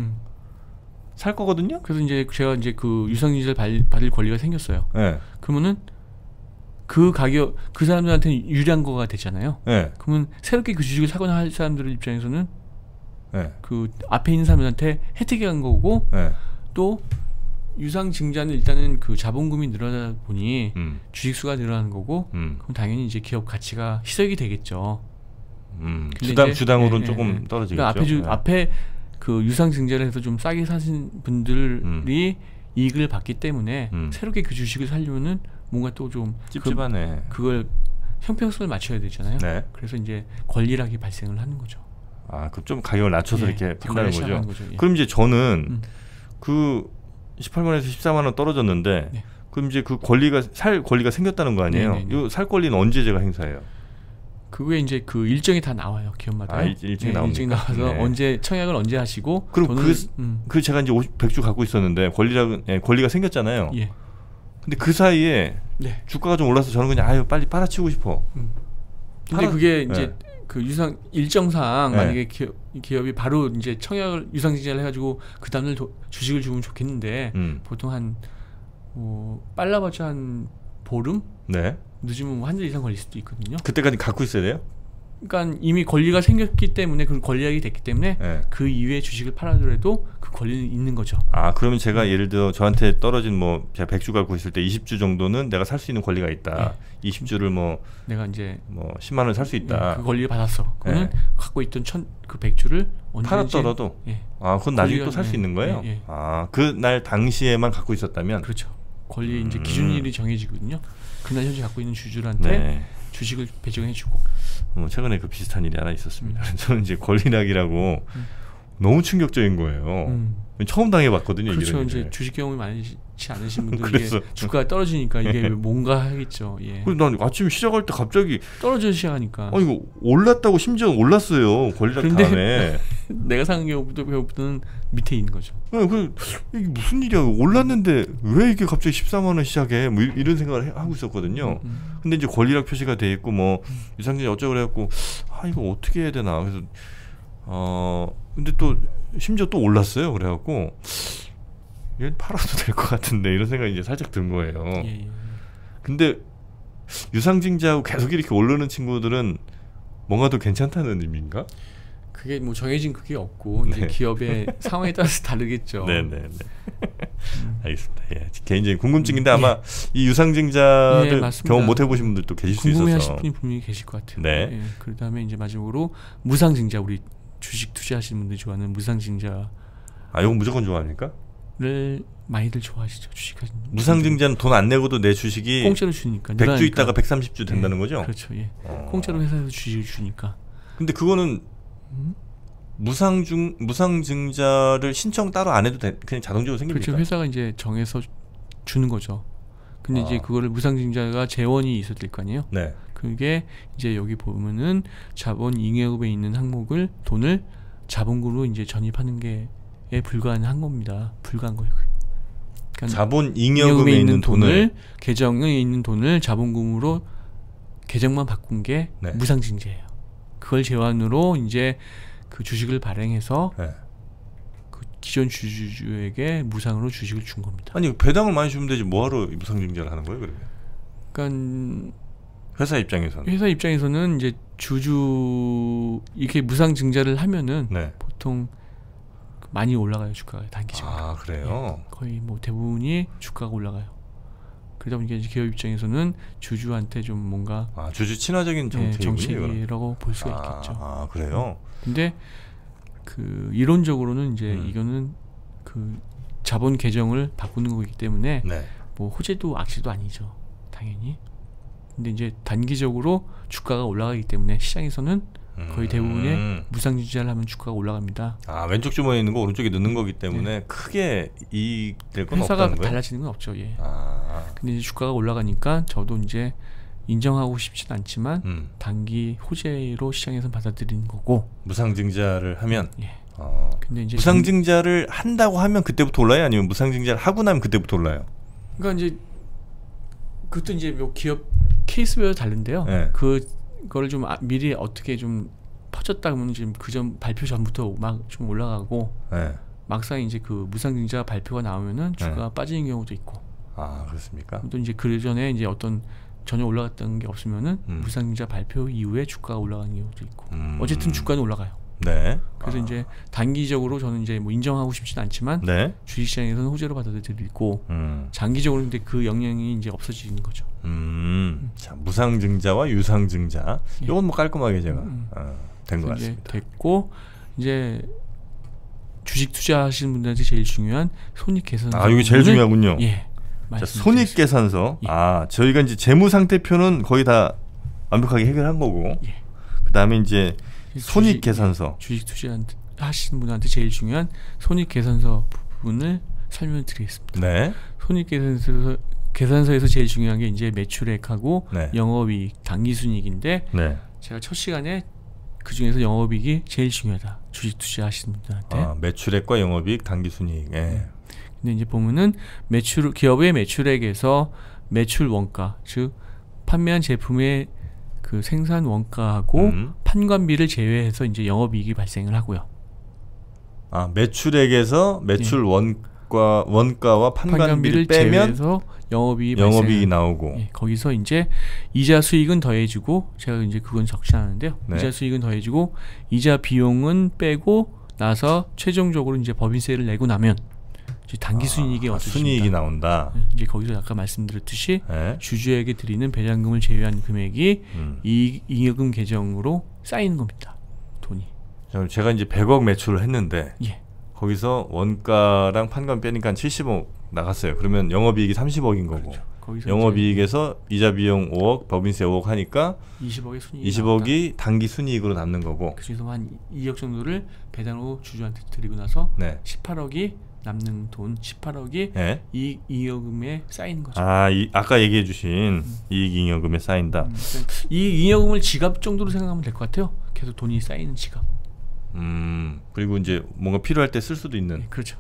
살 거거든요. 그래서 이제 제가 이제 그 유상증자를 받을 권리가 생겼어요. 그러면은 그 가격 그 사람들한테는 유리한 거가 되잖아요. 그러면 새롭게 그 주식을 사거나 할 사람들 입장에서는 그 앞에 있는 사람들한테 혜택이 간 거고 또 유상증자는 일단은 그 자본금이 늘어나다 보니 주식수가 늘어나는 거고 그럼 당연히 이제 기업 가치가 희석이 되겠죠. 주당으로는 조금 떨어지겠죠. 그러니까 앞에 그 유상증자를 해서 좀 싸게 사신 분들이 이익을 받기 때문에 새롭게 그 주식을 사려면은 뭔가 또 좀 찝찝하네. 그걸 형평성을 맞춰야 되잖아요. 그래서 이제 권리락이 발생을 하는 거죠. 그럼 좀 가격을 낮춰서 이렇게 판다는 거죠. 예. 그럼 이제 저는 그 18만원에서 14만원 떨어졌는데 그럼 이제 그 살 권리가 생겼다는 거 아니에요? 이 살 권리는 언제 제가 행사해요? 그게 이제 그 일정이 다 나와요, 기업마다. 일정이 나옵니까? 일정이 나와서 언제 청약을 언제 하시고. 그럼 그 제가 이제 100주 갖고 있었는데 권리가 생겼잖아요. 근데 그 사이에 주가가 좀 올라서 저는 그냥 빨리 빨아치우고 싶어. 근데 그게 이제 그 일정상 만약에 기업이 바로 이제 청약을 유상증자를 해가지고 그 다음날 주식을 주면 좋겠는데 보통 한 뭐 빨라봤자 한 보름? 늦으면 뭐 한 달 이상 걸릴 수도 있거든요. 그때까지 갖고 있어야 돼요? 그러니까 이미 권리가 생겼기 때문에 그 권리액이 됐기 때문에 그 이후에 주식을 팔아더라도 그 권리는 있는 거죠. 그러면 제가 예를 들어 저한테 떨어진 뭐 제가 100주 갖고 있을 때 20주 정도는 내가 살 수 있는 권리가 있다. 20주를 뭐 내가 이제 뭐 10만 원을 살 수 있다. 그 권리를 받았어. 그거는 갖고 있던 그 100주를 팔았더라도 그건 나중에 또 살 수 있는 거예요. 그날 당시에만 갖고 있었다면. 그렇죠. 권리 이제 기준일이 정해지거든요. 그날 현재 갖고 있는 주주한테 주식을 배정해주고. 최근에 그 비슷한 일이 하나 있었습니다. 저는 이제 권리락이라고 너무 충격적인 거예요. 처음 당해봤거든요. 그렇죠. 이제 주식 경험이 많지 않으신 분들 이게 주가가 떨어지니까 이게 뭔가 하겠죠. 그래서 난 아침 시작할 때 갑자기 떨어져 시작하니까. 이거 올랐다고 심지어 올랐어요. 권리락 다음에. 내가 사는 경우보다는 밑에 있는 거죠. 이게 무슨 일이야? 올랐는데 왜 이게 갑자기 14만 원 시작해? 뭐 이런 생각을 하고 있었거든요. 근데 이제 권리락 표시가 돼 있고 뭐 유상증자 어쩌고 그래갖고 이거 어떻게 해야 되나? 그래서 근데 또 심지어 또 올랐어요. 그래갖고 얘 팔아도 될 것 같은데 이런 생각이 이제 살짝 든 거예요. 예. 근데 유상증자하고 계속 이렇게 오르는 친구들은 뭔가 더 괜찮다는 의미인가? 그게 뭐 정해진 그게 없고 이제 기업의 상황에 따라서 다르겠죠. 네네네. 알겠습니다. 예, 개인적인 궁금증인데 아마 이 유상증자를 경험 못 해보신 분들도 계실 수 있어서 궁금해하실 분이 분명히 계실 것 같아요. 네. 예, 그다음에 이제 마지막으로 무상증자, 우리 주식 투자하시는 분들 좋아하는 무상증자. 이건 무조건 좋아합니까? 를 많이들 좋아하시죠. 주식하시는 무상증자는 돈 안 내고도 내 주식이 공짜로 주니까 100주 있다가 130주 된다는 거죠? 그렇죠. 예. 공짜로 회사에서 주식을 주니까. 근데 그거는 무상증자를 신청 따로 안 해도 그냥 자동적으로 생깁니까? 그렇죠. 회사가 이제 정해서 주는 거죠. 근데 이제 그거를 무상증자가 재원이 있어야 될 거 아니에요? 네. 그게 이제 여기 보면은 자본 잉여금에 있는 항목을 돈을 자본금으로 이제 전입하는 게 불가한 겁니다. 불가한 거예요. 그러니까 자본 잉여금에 있는 돈을 계정에 있는 돈을 자본금으로 계정만 바꾼 게 무상증자예요. 그걸 제한으로 이제 그 주식을 발행해서 그 기존 주주에게 무상으로 주식을 준 겁니다. 아니 배당을 많이 주면 되지 뭐하러 무상증자를 하는 거예요, 그러면? 그러니까 회사 입장에서는 이제 주주 이렇게 무상증자를 하면은 보통 많이 올라가요, 주가가 단기적으로. 그래요? 예, 거의 뭐 대부분이 주가가 올라가요. 그러다 보니까 이제 기업 입장에서는 주주한테 좀 뭔가 주주 친화적인 정책이라고 볼 수가 있겠죠. 그래요? 근데 그 이론적으로는 이제 이거는 그 자본 계정을 바꾸는 거기 때문에 뭐 호재도 악재도 아니죠, 당연히. 근데 이제 단기적으로 주가가 올라가기 때문에 시장에서는 거의 대부분의 무상증자를 하면 주가가 올라갑니다. 왼쪽 주머니에 있는 거 오른쪽에 넣는 거기 때문에 크게 이익 될 건 없다는 거예요? 회사가 달라지는 건 없죠. 예. 근데 이제 주가가 올라가니까 저도 이제 인정하고 싶진 않지만 단기 호재로 시장에서 받아들이는 거고. 무상증자를 하면? 근데 이제 무상증자를 한다고 하면 그때부터 올라요? 아니면 무상증자를 하고 나면 그때부터 올라요? 그러니까 이제 그것도 이제 뭐 기업 케이스별로 다른데요. 그거를 좀 미리 어떻게 좀 퍼졌다 그러면 지금 그전 발표 전부터 막 좀 올라가고 막상 이제 그 무상증자 발표가 나오면은 주가가 빠지는 경우도 있고. 그렇습니까? 또 이제 그 전에 이제 어떤 전혀 올라갔던 게 없으면은 무상증자 발표 이후에 주가가 올라가는 경우도 있고. 어쨌든 주가는 올라가요. 그래서 이제 단기적으로 저는 이제 뭐 인정하고 싶진 않지만 주식시장에서는 호재로 받아들이고 장기적으로 근데 그 영향이 이제 없어지는 거죠. 자, 무상증자와 유상증자 이건 뭐 깔끔하게 제가 된 것 같습니다. 됐고 이제 주식 투자하시는 분들한테 제일 중요한 손익계산서. 이게 제일 중요하군요. 자, 손익계산서. 저희가 이제 재무상태표는 거의 다 완벽하게 해결한 거고 그 다음에 이제 손익계산서. 주식 투자하시는 분한테 제일 중요한 손익계산서 부분을 설명을 드리겠습니다. 손익계산서에서 제일 중요한 게 이제 매출액하고 영업이익, 당기순이익인데 제가 첫 시간에 그 중에서 영업이익이 제일 중요하다. 주식 투자하시는 분들한테. 매출액과 영업이익, 당기순이익. 근데 이제 보면은 기업의 매출액에서 매출 원가, 즉 판매한 제품의 그 생산 원가하고 판관비를 제외해서 이제 영업이익이 발생을 하고요. 매출액에서 매출 원가와 판관비를 빼면 제외해서 영업이익이 나오고 거기서 이제 이자 수익은 더해지고 제가 이제 그건 적지 않은데요. 이자 수익은 더해지고 이자 비용은 빼고 나서 최종적으로 이제 법인세를 내고 나면 단기 순이익이 어떻습니까? 순이익이 나온다. 이제 거기서 아까 말씀드렸듯이 주주에게 드리는 배당금을 제외한 금액이 잉여금 계정으로 쌓이는 겁니다. 돈이. 제가 이제 100억 매출을 했는데 거기서 원가랑 판관 빼니까 한 70억 나갔어요. 그러면 영업이익이 30억인 거고. 영업이익에서 이자 비용 5억, 법인세 5억 하니까 20억이 단기 순이익으로 남는 거고. 그중에서 한 2억 정도를 배당으로 주주한테 드리고 나서 18억이 남는 돈 18억이 이익잉여금에 쌓이는 거죠. 아까 얘기해 주신 이익잉여금에 쌓인다. 이익잉여금을 지갑 정도로 생각하면 될 것 같아요. 계속 돈이 쌓이는 지갑. 그리고 이제 뭔가 필요할 때 쓸 수도 있는. 네, 그렇죠.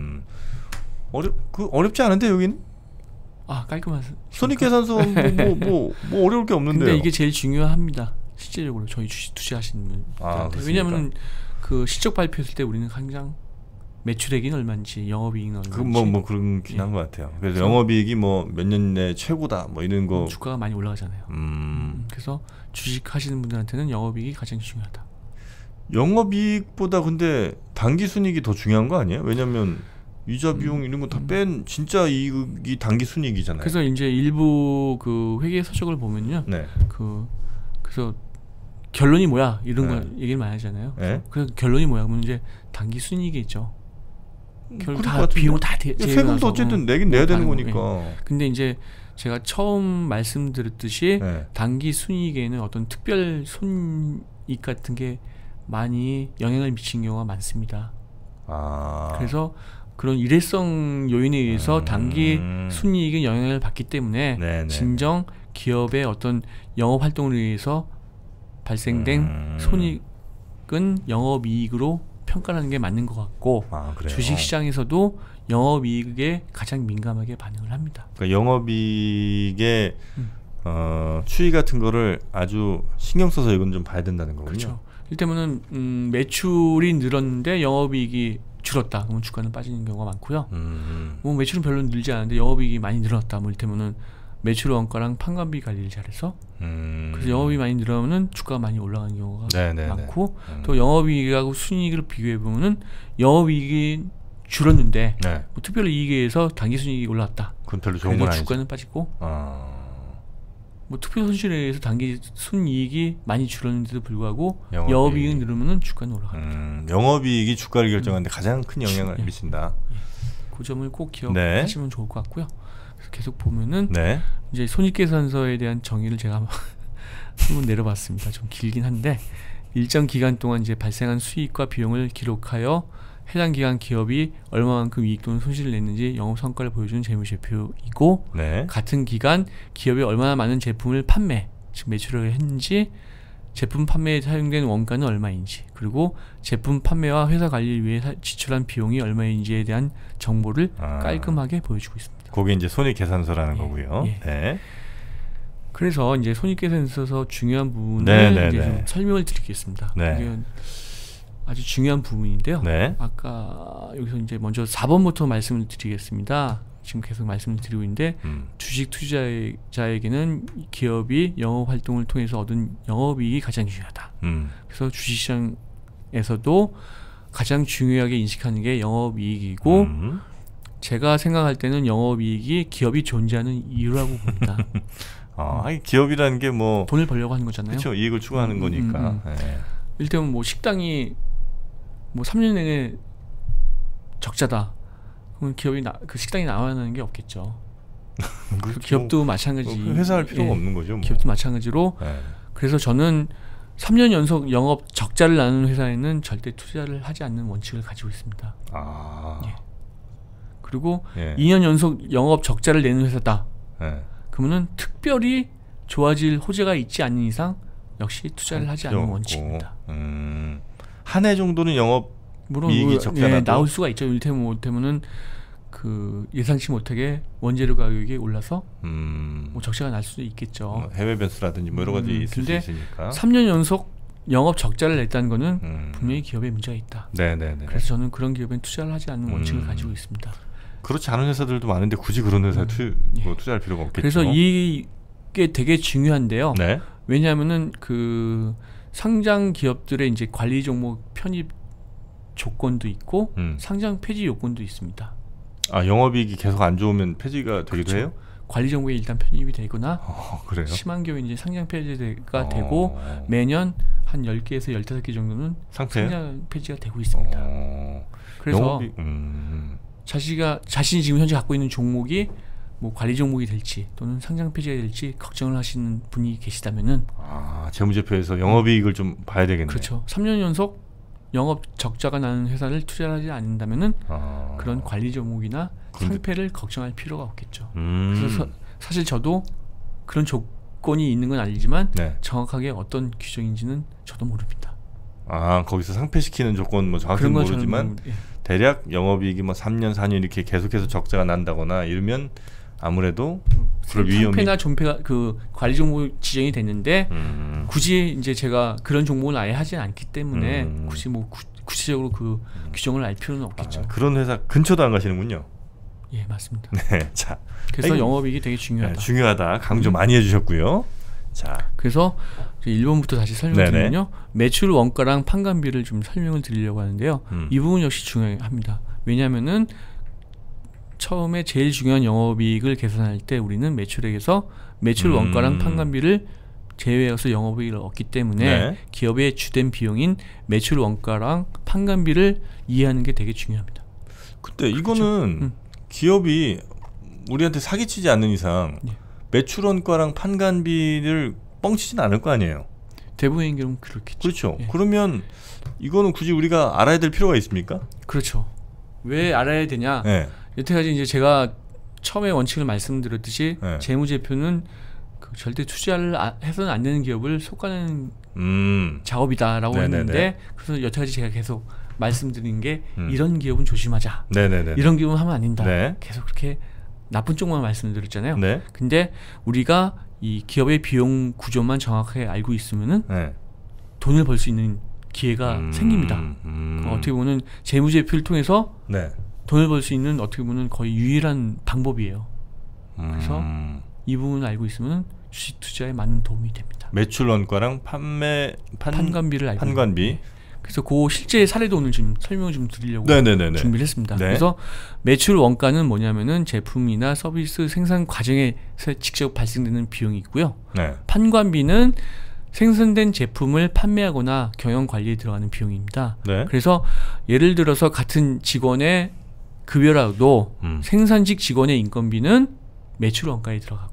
어렵지 않은데 여기는? 깔끔한. 손익계산서 뭐 어려울 게 없는데요. 근데 이게 제일 중요합니다. 실제적으로 저희 주식 투자하시는 분들한테. 왜냐하면 그 실적 발표했을 때 우리는 항상 매출액이 얼마인지, 영업이익은 얼마인지. 뭐 그런긴 한 것 같아요. 그래서 영업이익이 뭐 몇 년 내 최고다, 뭐 이런 거. 주가가 많이 올라가잖아요. 그래서 주식 하시는 분들한테는 영업이익이 가장 중요하다. 영업이익보다 근데 당기순이익이 더 중요한 거 아니에요? 왜냐면 이자 비용 이런 거 다 뺀 진짜 이익이 당기순이익이잖아요. 그래서 이제 일부 그 회계 서적을 보면요. 네. 그래서 결론이 뭐야 이런 거 얘기를 많이 하잖아요. 네. 그래서 결론이 뭐야? 그러면 이제 당기순이익이겠죠. 결국 다 같은데. 비용을 다 세금도 어쨌든 내긴 내야 되는 거니까. 근데 이제 제가 처음 말씀드렸듯이 당기순이익에는 어떤 특별 손익 같은 게 많이 영향을 미친 경우가 많습니다. 그래서 그런 일회성 요인에 의해서 단기 순이익에 영향을 받기 때문에 진정 기업의 어떤 영업 활동을 위해서 발생된 손익은 영업이익으로 평가하는 게 맞는 것 같고 주식시장에서도 영업이익에 가장 민감하게 반응을 합니다. 그러니까 영업이익의 추이 같은 거를 아주 신경 써서 이건 좀 봐야 된다는 거군요. 그렇죠. 이를테면은 매출이 늘었는데 영업이익이 줄었다. 그러면 주가는 빠지는 경우가 많고요. 뭐 매출은 별로 늘지 않은데 영업이익이 많이 늘었다. 뭐 이를테면은 매출 원가랑 판관비 관리를 잘해서 그래서 영업이 많이 늘어나면은 주가가 많이 올라가는 경우가 많고 또 영업이익하고 순이익을 비교해 보면은 영업이익이 줄었는데 뭐 특별 이익에 의해서 당기순이익이 올라왔다. 그건 별로 좋은 건 아니죠. 주가는 빠지고 뭐 특별 손실에 의해서 당기순이익이 많이 줄었는데도 불구하고 영업이익이 늘으면은 주가는 올라갑니다. 영업이익이 주가를 결정하는데 가장 큰 영향을 미친다. 그 점을 꼭 기억하시면 좋을 것 같고요. 그래서 계속 보면은 이제 손익계산서에 대한 정의를 제가 한번 내려봤습니다. 좀 길긴 한데 일정 기간 동안 이제 발생한 수익과 비용을 기록하여 해당 기간 기업이 얼마만큼 이익 또는 손실을 냈는지 영업 성과를 보여주는 재무제표이고 같은 기간 기업이 얼마나 많은 제품을 판매, 즉 매출을 했는지 제품 판매에 사용된 원가는 얼마인지 그리고 제품 판매와 회사 관리를 위해 지출한 비용이 얼마인지에 대한 정보를 깔끔하게 보여주고 있습니다. 그게 이제 손익계산서라는 거고요. 그래서 이제 손익계산서에서 중요한 부분을 이제 좀 설명을 드리겠습니다. 이게 아주 중요한 부분인데요. 아까 여기서 이제 먼저 4번부터 말씀을 드리겠습니다. 지금 계속 말씀을 드리고 있는데 주식 투자자에게는 기업이 영업 활동을 통해서 얻은 영업이익이 가장 중요하다. 그래서 주식시장에서도 가장 중요하게 인식하는 게 영업이익이고 제가 생각할 때는 영업이익이 기업이 존재하는 이유라고 봅니다. 기업이라는 게 뭐 돈을 벌려고 하는 거잖아요. 그렇죠. 이익을 추구하는 거니까. 일단 뭐 식당이 뭐 3년 내내 적자다. 그럼 기업이 그 식당이 나와야 게 없겠죠. 그렇죠. 기업도 마찬가지. 회사할 필요가 없는 거죠. 뭐. 기업도 마찬가지로. 그래서 저는 3년 연속 영업 적자를 나는 회사에는 절대 투자를 하지 않는 원칙을 가지고 있습니다. 그리고 2년 연속 영업 적자를 내는 회사다. 그러면은 특별히 좋아질 호재가 있지 않는 이상 역시 투자를 하지 않는 원칙입니다. 한 해 정도는 영업 이익이 적자라도 나올 수가 있죠. 이를테면은 그 예상치 못하게 원재료 가격이 올라서 뭐 적자가 날 수도 있겠죠. 해외 변수라든지 뭐 여러 가지 있을 수 있으니까. 3년 연속 영업 적자를 냈다는 거는 분명히 기업에 문제가 있다. 그래서 저는 그런 기업엔 투자를 하지 않는 원칙을 가지고 있습니다. 그렇지 않은 회사들도 많은데 굳이 그런 회사에 투자할 필요가 없겠죠. 그래서 이게 되게 중요한데요. 왜냐하면은 그 상장 기업들의 이제 관리 종목 편입 조건도 있고 상장 폐지 요건도 있습니다. 영업이익이 계속 안 좋으면 폐지가 되기도 해요? 관리 종목에 일단 편입이 되거나 그래요? 심한 경우에 이제 상장 폐지가 되고 매년 한 10개에서 15개 정도는 상장 폐지가 되고 있습니다. 그래서 자신이 지금 현재 갖고 있는 종목이 뭐 관리 종목이 될지 또는 상장 폐지가 될지 걱정을 하시는 분이 계시다면은 재무제표에서 영업이익을 좀 봐야 되겠네요. 그렇죠. 3년 연속 영업 적자가 나는 회사를 투자하지 않는다면은 그런 관리 종목이나 상패를 걱정할 필요가 없겠죠. 그래서 사실 저도 그런 조건이 있는 건 알지만 정확하게 어떤 규정인지는 저도 모릅니다. 아 거기서 상폐시키는 조건 뭐 정확히는 모르지만 대략 영업이익이 뭐 3년 4년 이렇게 계속해서 적자가 난다거나 이러면 아무래도 그럴 위험이 상폐나 존폐가 그 관리 종목 지정이 됐는데 굳이 이제 제가 그런 종목을 아예 하지 않기 때문에 굳이 뭐 구체적으로 그 규정을 알 필요는 없겠죠. 그런 회사 근처도 안 가시는군요. 예, 맞습니다. 네, 자 그래서 영업이익이 되게 중요하다. 네, 중요하다. 강조 많이 해주셨고요. 자, 그래서 1번부터 다시 설명드리면요. 매출 원가랑 판관비를 좀 설명을 드리려고 하는데요. 이 부분 역시 중요합니다. 왜냐하면은 처음에 제일 중요한 영업이익을 계산할 때 우리는 매출액에서 매출 원가랑 판관비를 제외해서 영업이익을 얻기 때문에 기업의 주된 비용인 매출 원가랑 판관비를 이해하는 게 되게 중요합니다. 근데 이거는 기업이 우리한테 사기치지 않는 이상 매출 원가랑 판관비를 뻥치진 않을 거 아니에요. 대부분의 경우는 그렇겠죠. 그렇죠. 그러면 이거는 굳이 우리가 알아야 될 필요가 있습니까? 그렇죠. 왜 알아야 되냐? 여태까지 이제 제가 처음에 원칙을 말씀드렸듯이 재무제표는 그 절대 투자를 해서는 안 되는 기업을 속가는 작업이다라고 했는데 그래서 여태까지 제가 계속 말씀드린 게 이런 기업은 조심하자. 이런 기업은 하면 안 된다. 계속 그렇게 나쁜 쪽만 말씀드렸잖아요. 근데 우리가 이 기업의 비용 구조만 정확하게 알고 있으면은 돈을 벌 수 있는 기회가 생깁니다. 어떻게 보면 재무제표를 통해서 돈을 벌 수 있는 어떻게 보면 거의 유일한 방법이에요. 그래서 이 부분을 알고 있으면 주식 투자에 많은 도움이 됩니다. 매출 원가랑 판관비를 알고 판관비. 그래서 그 실제 사례도 오늘 좀 설명을 좀 드리려고 준비를 했습니다. 그래서 매출 원가는 뭐냐면은 제품이나 서비스 생산 과정에서 직접 발생되는 비용이 있고요. 판관비는 생산된 제품을 판매하거나 경영 관리에 들어가는 비용입니다. 그래서 예를 들어서 같은 직원의 급여라도 생산직 직원의 인건비는 매출 원가에 들어가고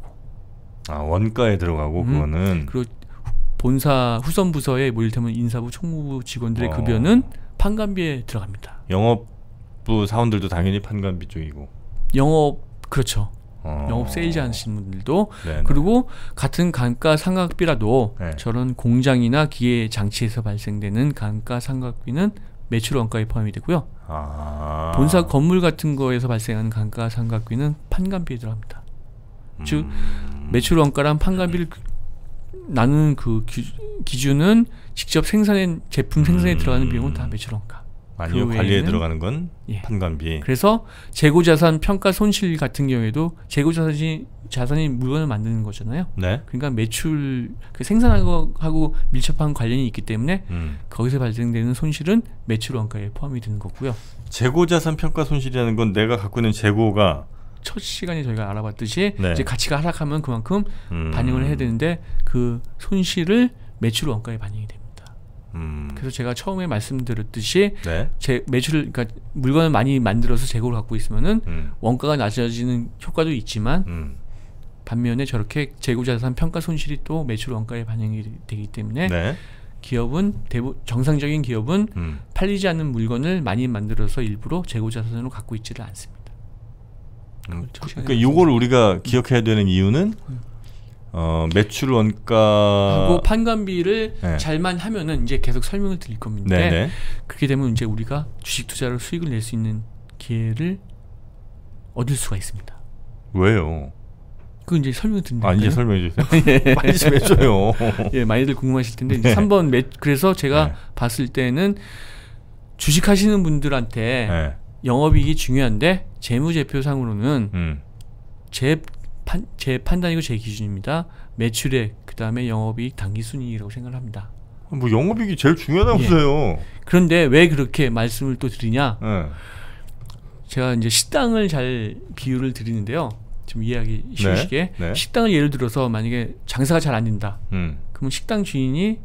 원가에 들어가고 그거는 그리고 본사 후선 부서에 뭐 이를테면 인사부, 총무부 직원들의 급여는 판관비에 들어갑니다. 영업부 사원들도 당연히 판관비 쪽이고 그렇죠. 영업 세일즈 하시는 분들도 그리고 같은 감가상각비라도 저런 공장이나 기계 장치에서 발생되는 감가상각비는 매출 원가에 포함이 되고요. 본사 건물 같은 거에서 발생하는 감가상각비는 판관비에 들어갑니다. 즉 매출 원가랑 판관비를 나누는 그 기준은 직접 생산한 제품 생산에 들어가는 비용은 다 매출 원가. 아니요, 관리에 들어가는 건 판관비. 그래서 재고자산 평가 손실 같은 경우에도 재고자산이 물건을 만드는 거잖아요. 그러니까 매출 그 생산하고 밀접한 관련이 있기 때문에 거기서 발생되는 손실은 매출 원가에 포함이 되는 거고요. 재고자산 평가 손실이라는 건 내가 갖고 있는 재고가 첫 시간에 저희가 알아봤듯이 이제 가치가 하락하면 그만큼 반영을 해야 되는데 그 손실을 매출 원가에 반영이 됩니다. 그래서 제가 처음에 말씀드렸듯이 제 매출을 그러니까 물건을 많이 만들어서 재고를 갖고 있으면은 원가가 낮아지는 효과도 있지만 반면에 저렇게 재고자산 평가 손실이 또 매출 원가에 반영이 되기 때문에 기업은 정상적인 기업은 팔리지 않는 물건을 많이 만들어서 일부러 재고자산으로 갖고 있지를 않습니다. 그러니까 이걸 우리가 기억해야 되는 이유는 매출 원가하고 판관비를 잘만 하면은 이제 계속 설명을 드릴 겁니다. 그렇게 되면 이제 우리가 주식 투자로 수익을 낼 수 있는 기회를 얻을 수가 있습니다. 왜요? 그 이제 설명을 드린다. 이제 설명해 주세요. 빨리 좀 해줘요. 많이들 궁금하실 텐데 이제 3번 그래서 제가 봤을 때는 주식하시는 분들한테 영업이익이 중요한데 재무제표상으로는 제 판단이고 제 기준입니다. 매출액 그다음에 영업이익 당기순이익이라고 생각을 합니다. 뭐 영업이익이 제일 중요하다면서요. 그런데 왜 그렇게 말씀을 또 드리냐? 제가 이제 식당을 잘 비유를 드리는데요. 좀 이해하기 쉬우시게 식당을 예를 들어서 만약에 장사가 잘 안 된다. 그러면 식당 주인이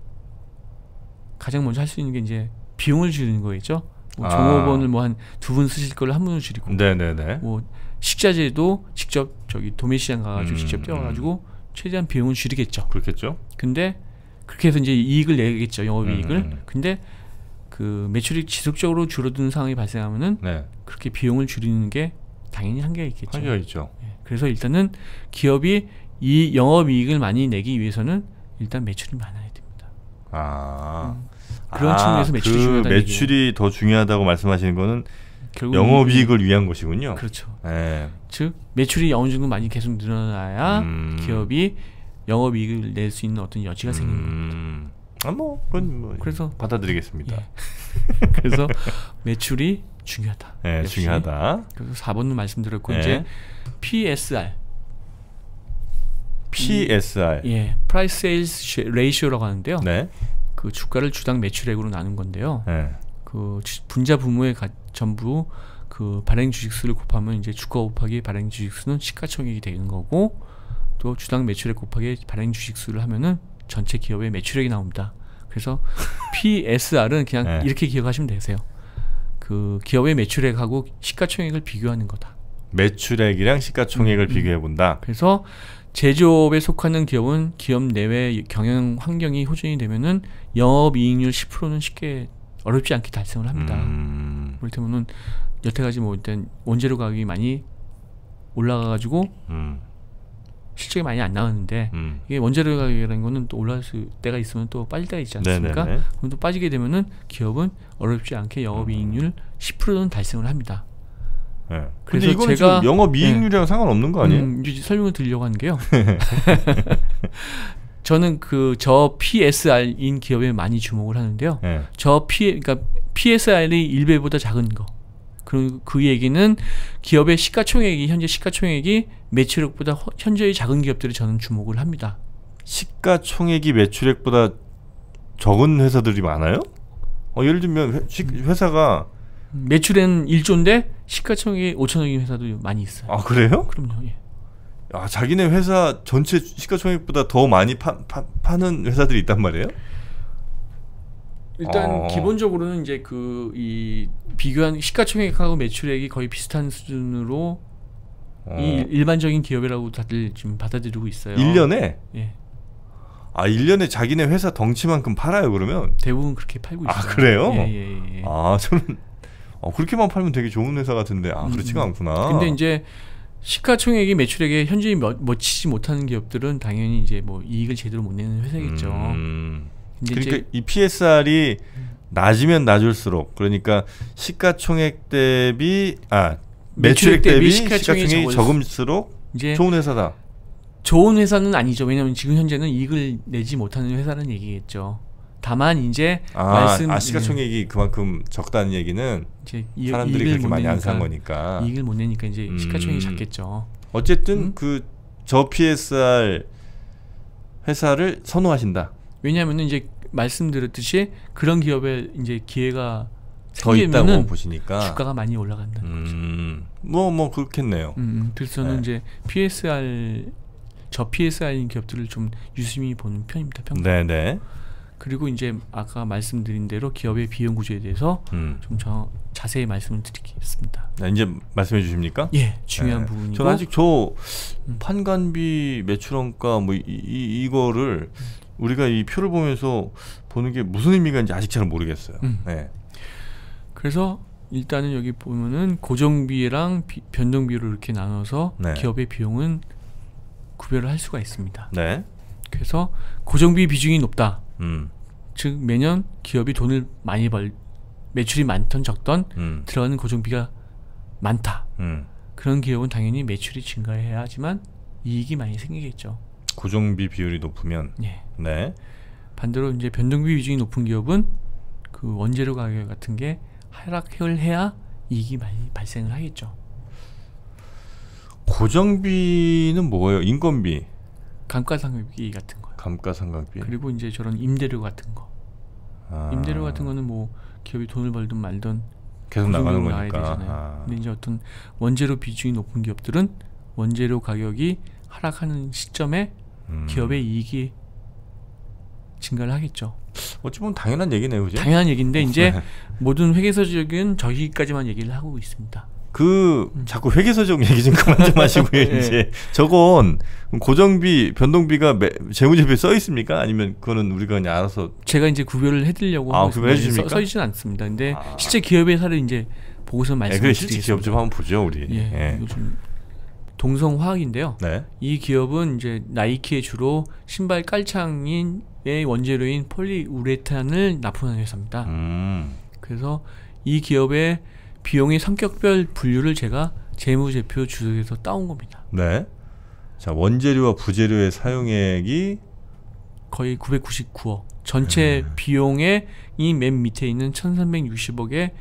가장 먼저 할 수 있는 게 이제 비용을 줄이는 거겠죠. 뭐 종업원을 뭐 한 2분 쓰실 걸 1분을 줄이고, 뭐 식자재도 직접 저기 도매시장 가가지고 직접 떼어가지고 최대한 비용을 줄이겠죠. 그렇겠죠. 근데 그렇게 해서 이제 이익을 내겠죠, 영업이익을. 근데 그 매출이 지속적으로 줄어드는 상황이 발생하면은 그렇게 비용을 줄이는 게 당연히 한계가 있겠죠. 한계가 있죠. 그래서 일단은 기업이 이 영업이익을 많이 내기 위해서는 일단 매출이 많아야 됩니다. 그런 측면에서 매출이 중요하다는 매출이 얘기예요. 더 중요하다고 말씀하시는 거는 영업이익을 위한 것이군요. 그렇죠. 네. 즉 매출이 어느 정도 많이 계속 늘어나야 기업이 영업이익을 낼 수 있는 어떤 여지가 생깁니다. 그건 뭐 그래서 받아들이겠습니다. 예. 그래서 매출이 중요하다. 네, 중요하다. 그래서 4번도 말씀드렸고 네. 이제 PSR. PSR. Price Sales Ratio라고 하는데요. 네. 그 주가를 주당 매출액으로 나눈 건데요. 네. 그 분자 부모의 전부 그 발행 주식수를 곱하면 이제 주가 곱하기 발행 주식수는 시가총액이 되는 거고, 또 주당 매출액 곱하기 발행 주식수를 하면은 전체 기업의 매출액이 나옵니다. 그래서 PSR은 그냥 네. 이렇게 기억하시면 되세요. 그 기업의 매출액하고 시가총액을 비교하는 거다. 매출액이랑 시가총액을 비교해 본다. 그래서 제조업에 속하는 기업은 기업 내외 경영 환경이 호전이 되면은 영업이익률 10%는 쉽게 어렵지 않게 달성을 합니다. 그렇다면은 여태까지 뭐 일단 원재료 가격이 많이 올라가가지고 실적이 많이 안 나왔는데 이게 원재료 가격이라는 거는 또 올라갈 때가 있으면 또 빠질 때가 있지 않습니까? 네네네. 그럼 또 빠지게 되면은 기업은 어렵지 않게 영업이익률 10%는 달성을 합니다. 네. 그래서 근데 이거는 제가 지금 영업이익률이랑 상관없는 거 아니에요? 이제 설명을 드리려고 하는 게요. 저는 저 PSR인 기업에 많이 주목을 하는데요. 네. 그러니까 PSR이 1배보다 작은 거. 그 얘기는 기업의 시가총액이 현재 시가총액이 매출액보다 현저히 작은 기업들을 저는 주목을 합니다. 시가총액이 매출액보다 적은 회사들이 많아요? 예를 들면 회사가 매출은 1조인데 시가총액이 5천억인 회사도 많이 있어요. 아 그래요? 그럼요. 예. 자기네 회사 전체 시가총액보다 더 많이 파는 회사들이 있단 말이에요? 일단 기본적으로는 이제 이 비교한 시가총액하고 매출액이 거의 비슷한 수준으로 이 일반적인 기업이라고 다들 지금 받아들이고 있어요. 1년에? 예. 1년에 자기네 회사 덩치만큼 팔아요 그러면? 대부분 그렇게 팔고 있어요. 그래요? 예. 저는 그렇게만 팔면 되게 좋은 회사 같은데 그렇지가 않구나. 근데 이제 시가총액이 매출액에 현저히 멋지지 못하는 기업들은 당연히 이제 뭐 이익을 제대로 못 내는 회사겠죠. 그러니까 이 PSR이 낮으면 낮을수록, 그러니까 시가총액 대비 매출액 대비 시가총액이 적을수록 이제 좋은 회사다. 좋은 회사는 아니죠. 왜냐하면 지금 현재는 이익을 내지 못하는 회사라는 얘기겠죠. 다만 이제 시가총액이 그만큼 적다는 얘기는 이제 사람들이 그렇게 많이 안 산 거니까 이익을 못 내니까 이제 시가총액이 작겠죠. 어쨌든 저 PSR 회사를 선호하신다. 왜냐하면 이제 말씀드렸듯이 그런 기업에 이제 기회가 더 있다고 보시니까 주가가 많이 올라간다는 거죠. 뭐 그렇겠네요. 그래서 저는 이제 PSR인 기업들을 좀 유심히 보는 편입니다. 평소. 네네. 그리고 이제 아까 말씀드린 대로 기업의 비용 구조에 대해서 좀 자세히 말씀을 드리겠습니다. 이제 말씀해 주십니까? 예, 중요한 부분이고. 저는 아직 판관비, 매출원가 뭐 이거를 우리가 이 표를 보면서 보는 게 무슨 의미가 있는지 아직 잘 모르겠어요. 네. 그래서 일단은 여기 보면은 고정비랑 변동비로 이렇게 나눠서 기업의 비용은 구별을 할 수가 있습니다. 네. 그래서 고정비 비중이 높다. 즉 매년 기업이 돈을 많이 매출이 많던 적던 들어가는 고정비가 많다. 그런 기업은 당연히 매출이 증가해야지만 이익이 많이 생기겠죠. 고정비 비율이 높으면. 네. 반대로 이제 변동비 비중이 높은 기업은 그 원재료 가격 같은 게 하락을 해야 이익이 많이 발생을 하겠죠. 고정비는 뭐예요? 인건비, 감가상각비 같은 거요. 감가상각비. 그리고 이제 저런 임대료 같은 거. 임대료 같은 거는 뭐 기업이 돈을 벌든 말든 계속 나가는 거니까. 근데 이제 어떤 원재료 비중이 높은 기업들은 원재료 가격이 하락하는 시점에 기업의 이익이 증가를 하겠죠. 어찌 보면 당연한 얘기네요, 그죠? 당연한 얘기인데 이제 모든 회계사적인 저희까지만 얘기를 하고 있습니다. 자꾸 회계사적 얘기 좀 그만 좀 하시고요. 이제 저건 고정비, 변동비가 재무제표에 써 있습니까? 아니면 그거는 우리가 그냥 알아서 제가 이제 구별을 해드리려고 하고 구별해 주십니까? 써 있지는 않습니다. 근데 실제 기업의 사를 이제 보고서 말씀드리겠습니다. 그래 실제 기업 좀 한번 보죠, 우리. 요즘 동성화학인데요. 네. 이 기업은 이제 나이키에 주로 신발 깔창의 원재료인 폴리우레탄을 납품하는 회사입니다. 그래서 이 기업의 비용의 성격별 분류를 제가 재무제표 주석에서 따온 겁니다. 네. 자, 원재료와 부재료의 사용액이 거의 999억. 전체 비용의 이 맨 밑에 있는 1360억에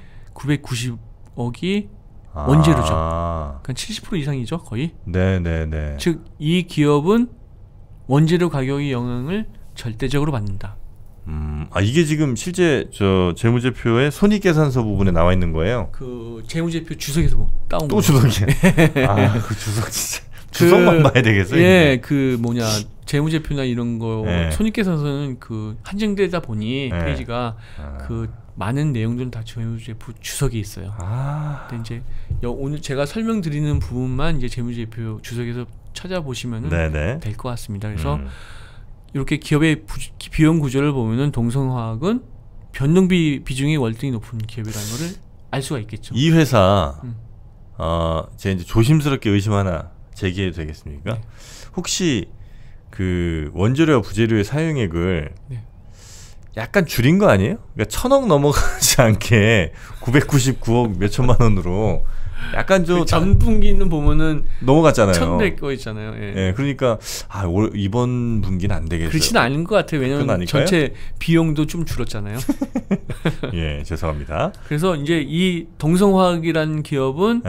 990억이 원재료죠. 그러니까 70% 이상이죠, 거의. 네네네. 즉, 이 기업은 원재료 가격의 영향을 절대적으로 받는다. 이게 지금 실제 저 재무제표의 손익계산서 부분에 나와 있는 거예요. 그 재무제표 주석에서 따온 거. 또 주석이야. 그 주석 진짜 주석만 봐야 되겠어요. 예, 그 뭐냐 재무제표나 이런 거 네. 손익계산서는 그 한정되다 보니 네. 페이지가 그 많은 내용들은 다 재무제표 주석에 있어요. 근데 이제 오늘 제가 설명드리는 부분만 이제 재무제표 주석에서 찾아보시면은 될 것 같습니다. 그래서 이렇게 기업의 비용 구조를 보면은 동성화학은 변동비 비중이 월등히 높은 기업이라는 것을 알 수가 있겠죠. 이 회사 제가 이제 조심스럽게 의심 하나 제기해도 되겠습니까? 네. 혹시 그 원재료와 부재료의 사용액을 약간 줄인 거 아니에요? 그러니까 1000억 넘어가지 않게 999억 몇천만 원으로 약간 좀 그 전분기는 보면은 넘어갔잖아요. 1100거 있잖아요. 예. 예, 그러니까 이번 분기는 안 되겠어요. 그렇지는 않은 것 같아요. 왜냐하면 전체 비용도 좀 줄었잖아요. 예, 죄송합니다. 그래서 이제 이 동성화학이라는 기업은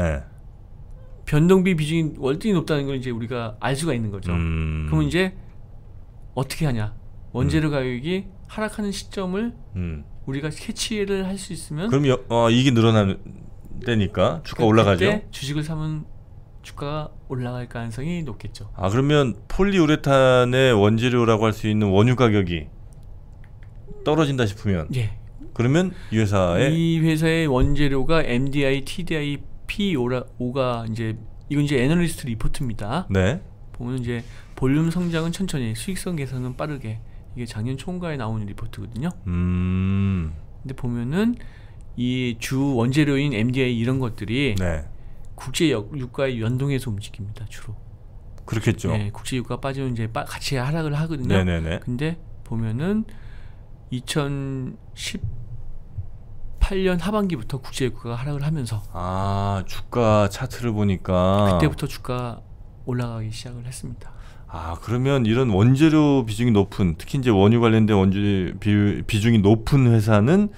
변동비 비중이 월등히 높다는 걸 이제 우리가 알 수가 있는 거죠. 그러면 이제 어떻게 하냐? 원재료 가격이 하락하는 시점을 우리가 캐치를 할 수 있으면 그럼 이익이 늘어나니까 주가 올라가죠. 그때 주식을 사면 주가가 올라갈 가능성이 높겠죠. 그러면 폴리우레탄의 원재료라고 할 수 있는 원유 가격이 떨어진다 싶으면 그러면 이 회사의 원재료가 MDI, TDI, P5가 이제 이건 이제 애널리스트 리포트입니다. 네. 보면 이제 볼륨 성장은 천천히, 수익성 개선은 빠르게. 이게 작년 총괄에 나오는 리포트거든요. 근데 보면은 이 주 원재료인 MDI 이런 것들이 국제 유가에 연동해서 움직입니다. 주로. 그렇겠죠. 네, 국제 유가 빠지면 이제 같이 하락을 하거든요. 네네네. 근데 보면은 2018년 하반기부터 국제 유가가 하락을 하면서 주가 차트를 보니까 그때부터 주가 올라가기 시작을 했습니다. 그러면 이런 원재료 비중이 높은, 특히 이제 원유 관련된 원재료 비중이 높은 회사는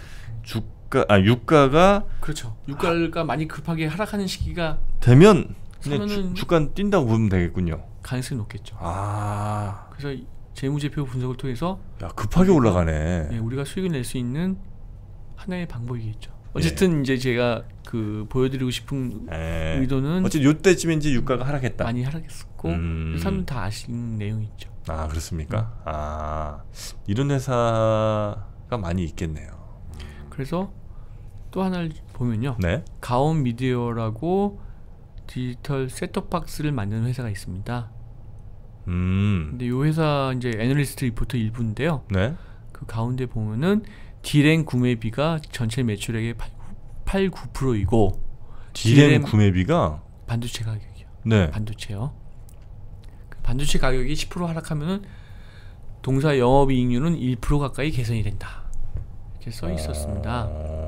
유가가 그렇죠. 유가가 많이 급하게 하락하는 시기가 되면 그냥 주가는 뛴다고 보면 되겠군요. 가능성이 높겠죠. 그래서 재무제표 분석을 통해서 급하게 올라가네. 우리가 수익을 낼 수 있는 하나의 방법이겠죠. 어쨌든 이제 제가 그 보여드리고 싶은 의도는 어쨌든 이때쯤에 이제 유가가 하락했다. 많이 하락했었고 사람들 다 아시는 내용이 있죠. 그렇습니까? 이런 회사가 많이 있겠네요. 그래서 또 하나를 보면요. 가온 미디어라고 디지털 셋톱박스를 만드는 회사가 있습니다. 근데 이 회사 이제 애널리스트 리포트 일부인데요. 그 가운데 보면은 디램 구매비가 전체 매출액의 8-9%이고 디램 구매비가 반도체 가격이요. 반도체요. 그 반도체 가격이 10% 하락하면은 동사 영업이익률은 1% 가까이 개선이 된다. 이렇게 써 있었습니다.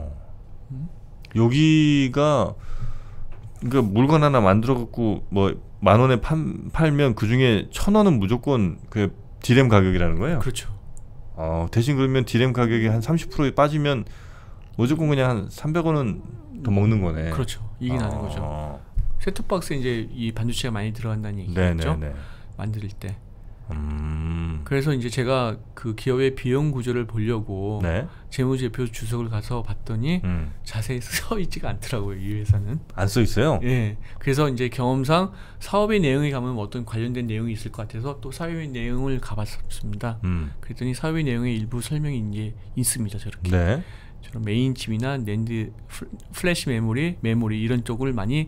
여기가 그러니까 물건 하나 만들어 갖고 뭐 10,000원에 팔면 그 중에 1,000원은 무조건 그 디램 가격이라는 거예요. 그렇죠. 대신 그러면 디램 가격이 한 30% 빠지면 무조건 그냥 한 300원은 더 먹는 거네. 그렇죠. 이익이 나는 거죠. 셋톱박스에 이제 이 반도체가 많이 들어간다는 얘기죠. 만들 때. 그래서 이제 제가 그 기업의 비용 구조를 보려고 재무제표 주석을 가서 봤더니 자세히 써 있지가 않더라고요. 이 회사는 안 써 있어요. 그래서 이제 경험상 사업의 내용에 가면 어떤 관련된 내용이 있을 것 같아서 또 사업의 내용을 가봤습니다. 그랬더니 사업의 내용의 일부 설명이 이제 있습니다. 저런 메인칩이나 낸드, 플래시 메모리 이런 쪽을 많이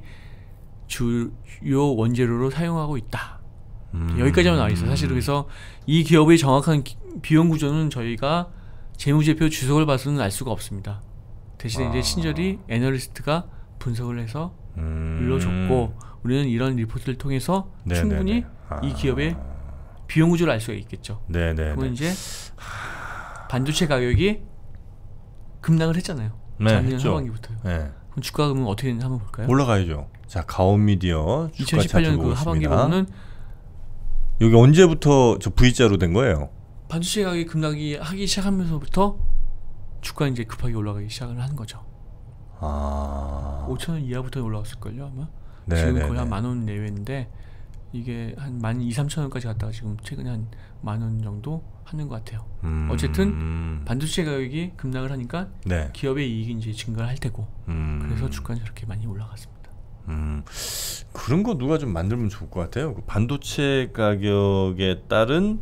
주요 원재료로 사용하고 있다. 여기까지만 나와 있어요. 사실 그래서 이 기업의 정확한 비용 구조는 저희가 재무제표 주석을 봐서는 알 수가 없습니다. 대신에 이제 친절히 애널리스트가 분석을 해서 일러줬고 우리는 이런 리포트를 통해서 충분히 이 기업의 비용 구조를 알 수가 있겠죠. 그건 이제 반도체 가격이 급락을 했잖아요. 작년 하반기부터요. 그럼 주가가 그러면 어떻게 되는지 한번 볼까요? 올라가야죠. 자, 가온미디어 2018년 그 하반기 보면은 여기 언제부터 저 V자로 된 거예요? 반도체 가격이 급락이 하기 시작하면서부터 주가 이제 급하게 올라가기 시작을 하는 거죠. 5,000원 이하부터 올라갔을걸요 아마. 지금 거의 한 10,000원 내외인데 이게 한 12,000~13,000원까지 갔다가 지금 최근에 한 10,000원 정도 하는 것 같아요. 어쨌든 반도체 가격이 급락을 하니까 기업의 이익이 이제 증가를 할 테고 그래서 주가는 저렇게 많이 올라갔습니다. 그런 거 누가 좀 만들면 좋을 것 같아요. 그 반도체 가격에 따른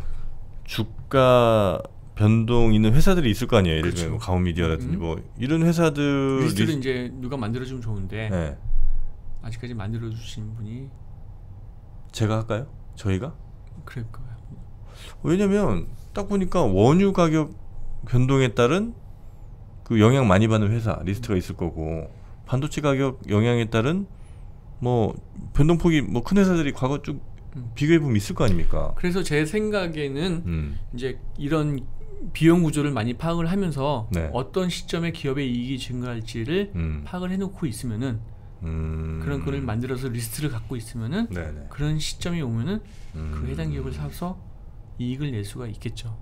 주가 변동 있는 회사들이 있을 거 아니에요. 예를 들면 가온미디어라든지 뭐 이런 회사들 리스트를 이제 누가 만들어주면 좋은데 아직까지 만들어주신 분이 제가 할까요? 저희가? 그럴 거예요. 왜냐면 딱 보니까 원유 가격 변동에 따른 그 영향 많이 받는 회사 리스트가 있을 거고 반도체 가격 영향에 따른 뭐 변동폭이 뭐 큰 회사들이 과거 쭉 비교해 보면 있을 거 아닙니까? 그래서 제 생각에는 이제 이런 비용 구조를 많이 파악을 하면서 어떤 시점에 기업의 이익이 증가할지를 파악을 해놓고 있으면은 그런 거를 만들어서 리스트를 갖고 있으면은 그런 시점이 오면은 그 해당 기업을 사서 이익을 낼 수가 있겠죠.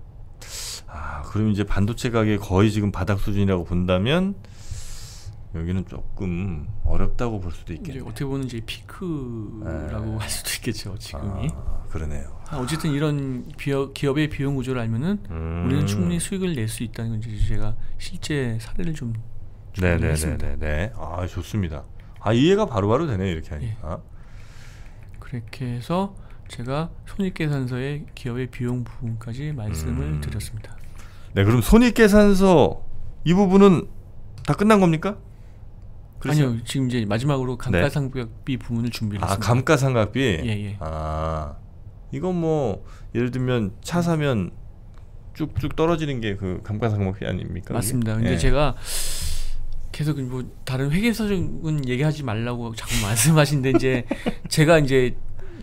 그럼 이제 반도체 가격이 거의 지금 바닥 수준이라고 본다면 여기는 조금 어렵다고 볼 수도 있겠네요. 어떻게 보면 이제 피크라고 할 수도 있겠죠. 지금이. 그러네요. 어쨌든 이런 기업의 비용 구조를 알면은 우리는 충분히 수익을 낼 수 있다는 건 이제 제가 실제 사례를 좀 준비했습니다. 좋습니다. 이해가 바로바로 되네요. 이렇게 하니까. 그렇게 해서 제가 손익계산서의 기업의 비용 부분까지 말씀을 드렸습니다. 네, 그럼 손익계산서 이 부분은 다 끝난 겁니까? 아니요, 지금 이제 마지막으로 감가상각비 부분을 준비했습니다. 감가상각비. 예. 이건 뭐 예를 들면 차 사면 쭉쭉 떨어지는 게 그 감가상각비 아닙니까? 맞습니다. 근데 제가 계속 뭐 다른 회계서적은 얘기하지 말라고 자꾸 말씀하시는데 이제 제가 이제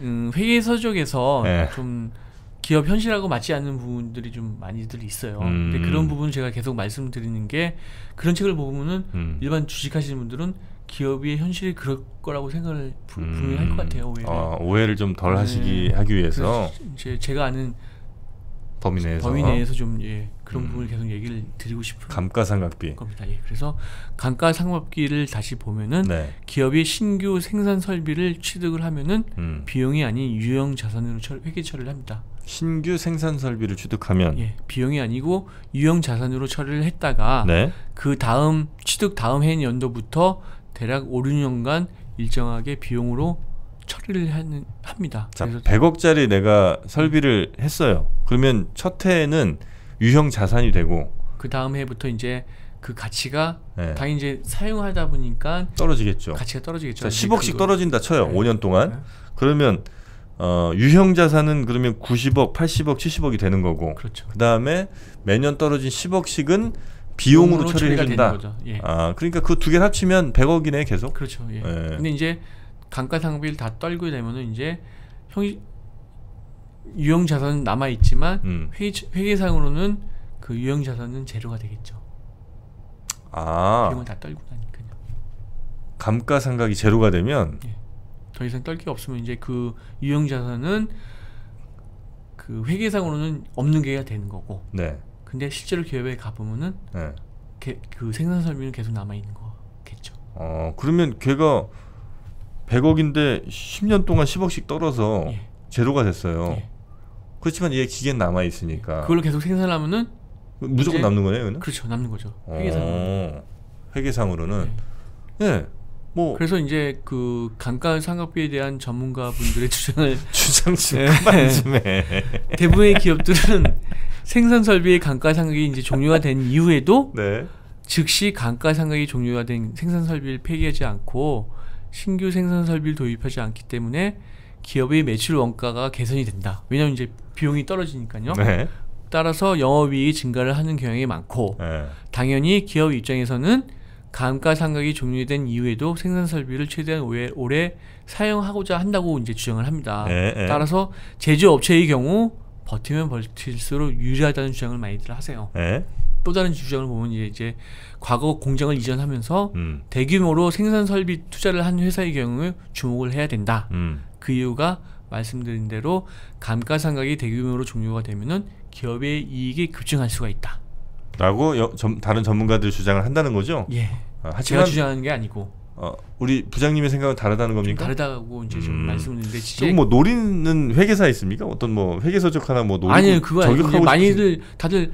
회계서적에서 좀 기업 현실하고 맞지 않는 부분들이 좀 많이들 있어요. 근데 그런 부분을 제가 계속 말씀드리는 게 그런 책을 보면은 일반 주식하시는 분들은 기업의 현실이 그럴 거라고 생각을 분명히 할 것 같아요. 오해를 좀 덜 하기 위해서 이제 제가 아는 범위 내에서 좀 그런 부분을 계속 얘기를 드리고 싶은 감가상각비 겁니다. 그래서 감가상각비를 다시 보면은 기업이 신규 생산 설비를 취득을 하면은 비용이 아닌 유형 자산으로 회계 처리를 합니다. 신규 생산 설비를 취득하면 비용이 아니고 유형 자산으로 처리를 했다가 그 다음 취득 다음 해 연도부터 대략 5, 6년간 일정하게 비용으로 처리를 합니다. 자, 100억짜리 내가 설비를 했어요. 그러면 첫 해에는 유형 자산이 되고 그 다음 해부터 이제 그 가치가 당연히 이제 사용하다 보니까 떨어지겠죠. 가치가 떨어지겠죠. 자, 10억씩 떨어진다 쳐요. 5년 동안. 그러면 유형 자산은 그러면 90억, 80억, 70억이 되는 거고. 그렇죠. 그다음에 매년 떨어진 10억씩은 비용으로 처리를 해준다. 그러니까 그 두 개를 합치면 100억이네 계속. 그렇죠. 근데 이제 감가상각비를 다 떨고 되면은 이제 유형 자산은 남아 있지만 회계상으로는 그 유형 자산은 제로가 되겠죠. 비용을 다 떨고 나니까요. 감가상각이 제로가 되면 더 이상 떨 게 없으면 이제 그 유형 자산은 그 회계상으로는 없는 게 되는 거고. 근데 실제로 기업에 가보면은 그 생산 설비는 계속 남아 있는 거겠죠. 그러면 걔가 100억인데 10년 동안 10억씩 떨어서 제로가 됐어요. 그렇지만 얘 기계는 남아 있으니까. 그걸 계속 생산하면은 무조건 남는 거네요, 얘는? 그렇죠, 남는 거죠. 회계상으로는. 뭐 그래서 이제 그 감가상각비에 대한 전문가분들의 주장을 주장 좀 해. 대부분의 기업들은 생산 설비의 감가상각이 이제 종료가 된 이후에도 즉시 감가상각이 종료가 된 생산 설비를 폐기하지 않고 신규 생산 설비를 도입하지 않기 때문에 기업의 매출 원가가 개선이 된다. 왜냐하면 이제 비용이 떨어지니까요. 따라서 영업이익이 증가를 하는 경향이 많고 당연히 기업 입장에서는 감가상각이 종료된 이후에도 생산 설비를 최대한 오래 사용하고자 한다고 이제 주장을 합니다. 따라서 제조업체의 경우 버티면 버틸수록 유리하다는 주장을 많이들 하세요. 또 다른 주장을 보면 이제 과거 공장을 이전하면서 대규모로 생산 설비 투자를 한 회사의 경우에 주목을 해야 된다. 그 이유가 말씀드린 대로 감가상각이 대규모로 종료가 되면은 기업의 이익이 급증할 수가 있다. 라고 다른 전문가들 주장을 한다는 거죠? 예. 제가 주장하는 게 아니고. 우리 부장님의 생각은 다르다는 겁니까? 다르다고 이제 좀 말씀드리는데 지금 뭐 노리는 회계사 있습니까? 어떤 뭐 회계서적 하나 뭐 노리고 아니요, 그거 아니고 많이들 다들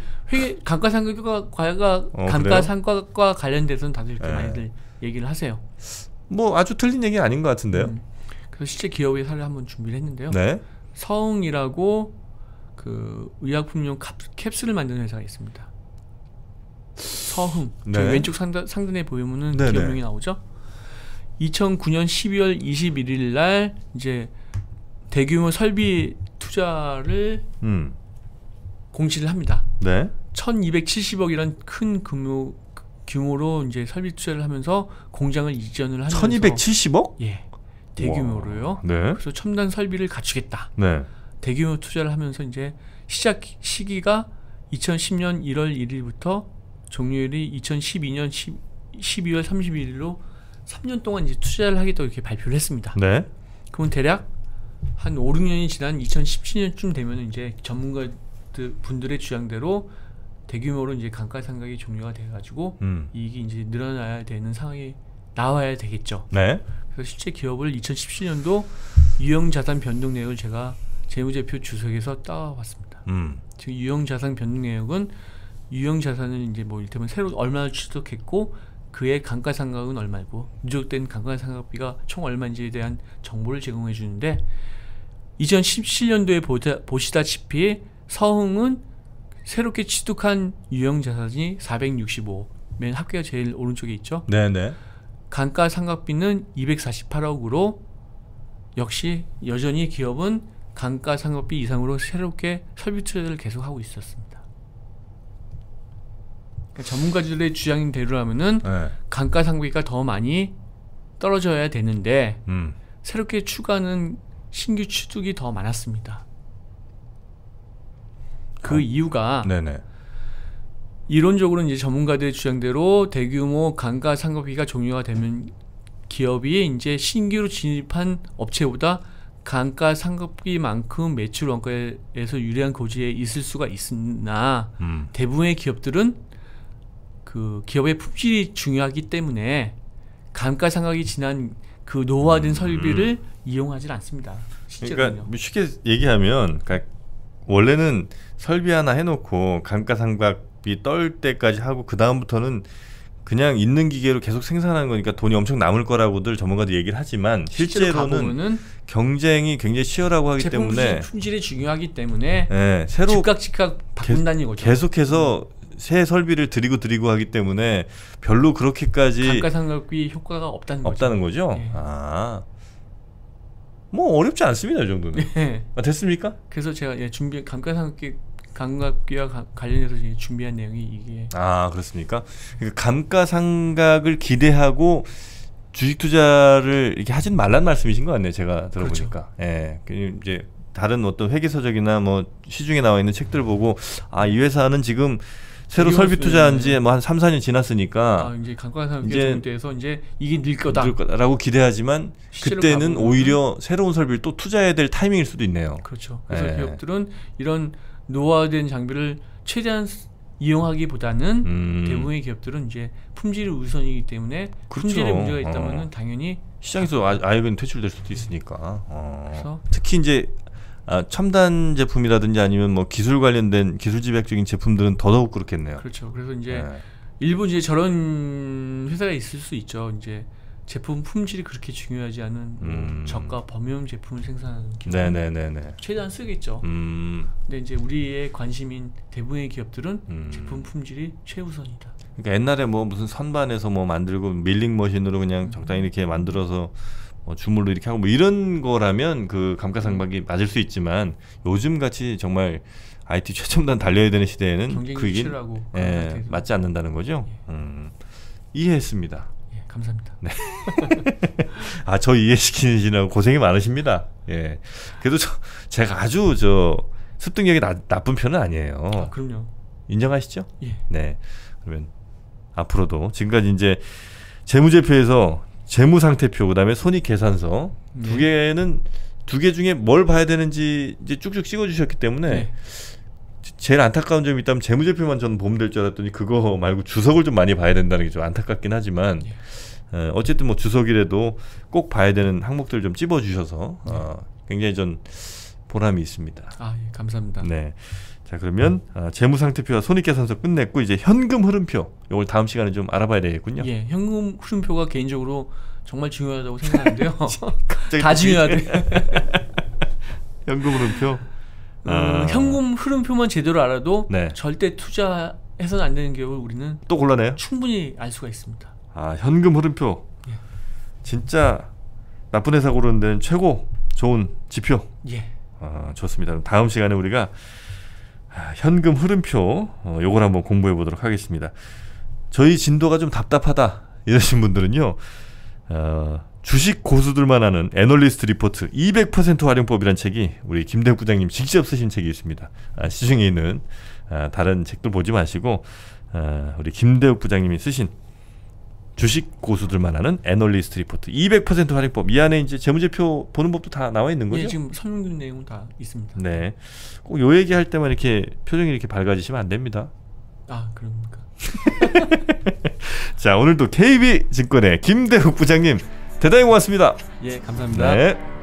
감가상각과 관련돼서는 다들 이렇게 많이들 얘기를 하세요. 뭐 아주 틀린 얘기 아닌 것 같은데요. 그래서 실제 기업의 사례를 한번 준비를 했는데요. 네. 서흥이라고 그 의약품용 캡슐을 만드는 회사가 있습니다. 서흥. 네. 왼쪽 상단에 보면은 기업명이 나오죠. 2009년 12월 21일 날 이제 대규모 설비 투자를 공시를 합니다. 네. 1,270억이란 큰 규모로 이제 설비 투자를 하면서 공장을 이전을 하면서 1,270억? 예. 대규모로요. 네. 그래서 첨단 설비를 갖추겠다. 네. 대규모 투자를 하면서 이제 시작 시기가 2010년 1월 1일부터 종료일이 2012년 12월 31일로 3년 동안 이제 투자를 하겠다고 이렇게 발표를 했습니다. 네. 그러면 대략 한 5, 6년이 지난 2017년쯤 되면 이제 전문가들 분들의 주장대로 대규모로 이제 감가상각이 종료가 돼가지고 이익이 이제 늘어나야 되는 상황이 나와야 되겠죠. 네. 그래서 실제 기업을 2017년도 유형자산 변동 내역을 제가 재무제표 주석에서 따와봤습니다. 지금 유형자산 변동 내역은 유형자산을 이제 뭐 이를테면 새로 얼마를 취득했고 그의 감가상각은 얼마고 누적된 감가상각비가 총 얼마인지에 대한 정보를 제공해 주는데 2017년도에 보시다시피 서흥은 새롭게 취득한 유형자산이 465, 맨 합계가 제일 오른쪽에 있죠. 네네. 감가상각비는 248억으로 역시 여전히 기업은 감가상각비 이상으로 새롭게 설비 투자를 계속하고 있었습니다. 그러니까 전문가들의 주장인 대로라면은 감가상각비가 더 많이 떨어져야 되는데 새롭게 추가하는 신규 취득이 더 많았습니다. 그 이유가 네네. 이론적으로는 이제 전문가들의 주장대로 대규모 감가상각비가 종료가 되면 기업이 이제 신규로 진입한 업체보다 감가상각비만큼 매출 원가에서 유리한 고지에 있을 수가 있으나 대부분의 기업들은 그 기업의 품질이 중요하기 때문에 감가상각이 지난 그 노후화된 설비를 이용하지 않습니다. 실제로는요. 그러니까 쉽게 얘기하면 그러니까 원래는 설비 하나 해놓고 감가상각비 떨 때까지 하고 그 다음부터는 그냥 있는 기계로 계속 생산하는 거니까 돈이 엄청 남을 거라고들 전문가들 얘기를 하지만 실제로는 경쟁이 굉장히 치열하고 하기 때문에 품질이 중요하기 때문에 네, 새로 즉각 바꾼다는 거죠. 계속해서 새 설비를 들이고 하기 때문에 별로 그렇게까지 감가상각비 효과가 없다는 거죠. 네. 뭐 어렵지 않습니다, 이 정도는. 네. 됐습니까? 그래서 제가 감가상각비와 관련해서 준비한 내용이 이게. 그렇습니까? 그러니까 감가상각을 기대하고 주식 투자를 이렇게 하진 말란 말씀이신 것 같네요, 제가 들어보니까. 그렇죠. 예, 이제 다른 어떤 회계서적이나 뭐 시중에 나와 있는 책들 보고 이 회사는 지금 새로 설비 투자한 지 뭐 한 3, 4년 지났으니까 이제 감가상각비 적용돼서 이제 이게 늘 거다라고 기대하지만 그때는 오히려 새로운 설비를 또 투자해야 될 타이밍일 수도 있네요. 그렇죠. 그래서 기업들은 이런 노후화된 장비를 최대한 이용하기보다는 대부분의 기업들은 이제 품질이 우선이기 때문에 그렇죠. 품질에 문제가 있다면은 당연히 시장에서 아예 그냥 퇴출될 수도 있으니까. 그래서 특히 이제 첨단 제품이라든지 아니면 뭐 기술 관련된 기술 집약적인 제품들은 더더욱 그렇겠네요. 그렇죠. 그래서 이제 일부 이제 저런 회사가 있을 수 있죠. 이제 제품 품질이 그렇게 중요하지 않은 저가 범용 제품을 생산하는 기업은 최대한 쓰겠죠. 근데 이제 우리의 관심인 대부분의 기업들은 제품 품질이 최우선이다. 그러니까 옛날에 뭐 무슨 선반에서 뭐 만들고 밀링 머신으로 그냥 적당히 이렇게 만들어서 주물로 이렇게 하고 뭐 이런 거라면 그 감가상각이 맞을 수 있지만 요즘 같이 정말 IT 최첨단 달려야 되는 시대에는 그게 맞지 않는다는 거죠. 이해했습니다. 예, 감사합니다. 네. 아, 저 이해시키시느라고 고생이 많으십니다. 예. 그래도 제가 아주 습득력이 나쁜 편은 아니에요. 아, 그럼요. 인정하시죠? 예. 네. 그러면 앞으로도 지금까지 이제 재무제표에서 재무상태표 그다음에 손익계산서 두 개는 두 개 중에 뭘 봐야 되는지 이제 쭉쭉 찍어주셨기 때문에 네. 제일 안타까운 점이 있다면 재무제표만 저는 보면 될 줄 알았더니 그거 말고 주석을 좀 많이 봐야 된다는 게 좀 안타깝긴 하지만 어쨌든 뭐 주석이라도 꼭 봐야 되는 항목들 좀 찝어주셔서 굉장히 전 보람이 있습니다. 아, 예, 감사합니다. 네. 자, 그러면 재무상태표와 손익계산서 끝냈고 이제 현금 흐름표 이걸 다음 시간에 좀 알아봐야 되겠군요. 예, 현금 흐름표가 개인적으로 정말 중요하다고 생각하는데요. 다 중요하대. 현금 흐름표. 현금 흐름표만 제대로 알아도 네. 절대 투자해서는 안 되는 기업을 우리는 또 골라내요? 충분히 알 수가 있습니다. 아, 현금 흐름표. 예. 진짜 나쁜 회사 고르는 데는 최고 좋은 지표. 예. 좋습니다. 그럼 다음 시간에 우리가 현금 흐름표 요걸 한번 공부해 보도록 하겠습니다. 저희 진도가 좀 답답하다 이러신 분들은요. 주식 고수들만 하는 애널리스트 리포트 200% 활용법이라는 책이 우리 김대욱 부장님 직접 쓰신 책이 있습니다. 시중에 있는 다른 책들 보지 마시고 우리 김대욱 부장님이 쓰신 주식 고수들만 하는 애널리스트 리포트 200% 활용법, 이 안에 이제 재무제표 보는 법도 다 나와 있는 거죠? 예, 지금 설명드린 내용은 다 있습니다. 네, 꼭 요 얘기할 때만 이렇게 표정이 이렇게 밝아지시면 안 됩니다. 아, 그럽니까? 자, 오늘도 KB증권의 김대욱 부장님 대단히 고맙습니다. 예, 감사합니다. 네.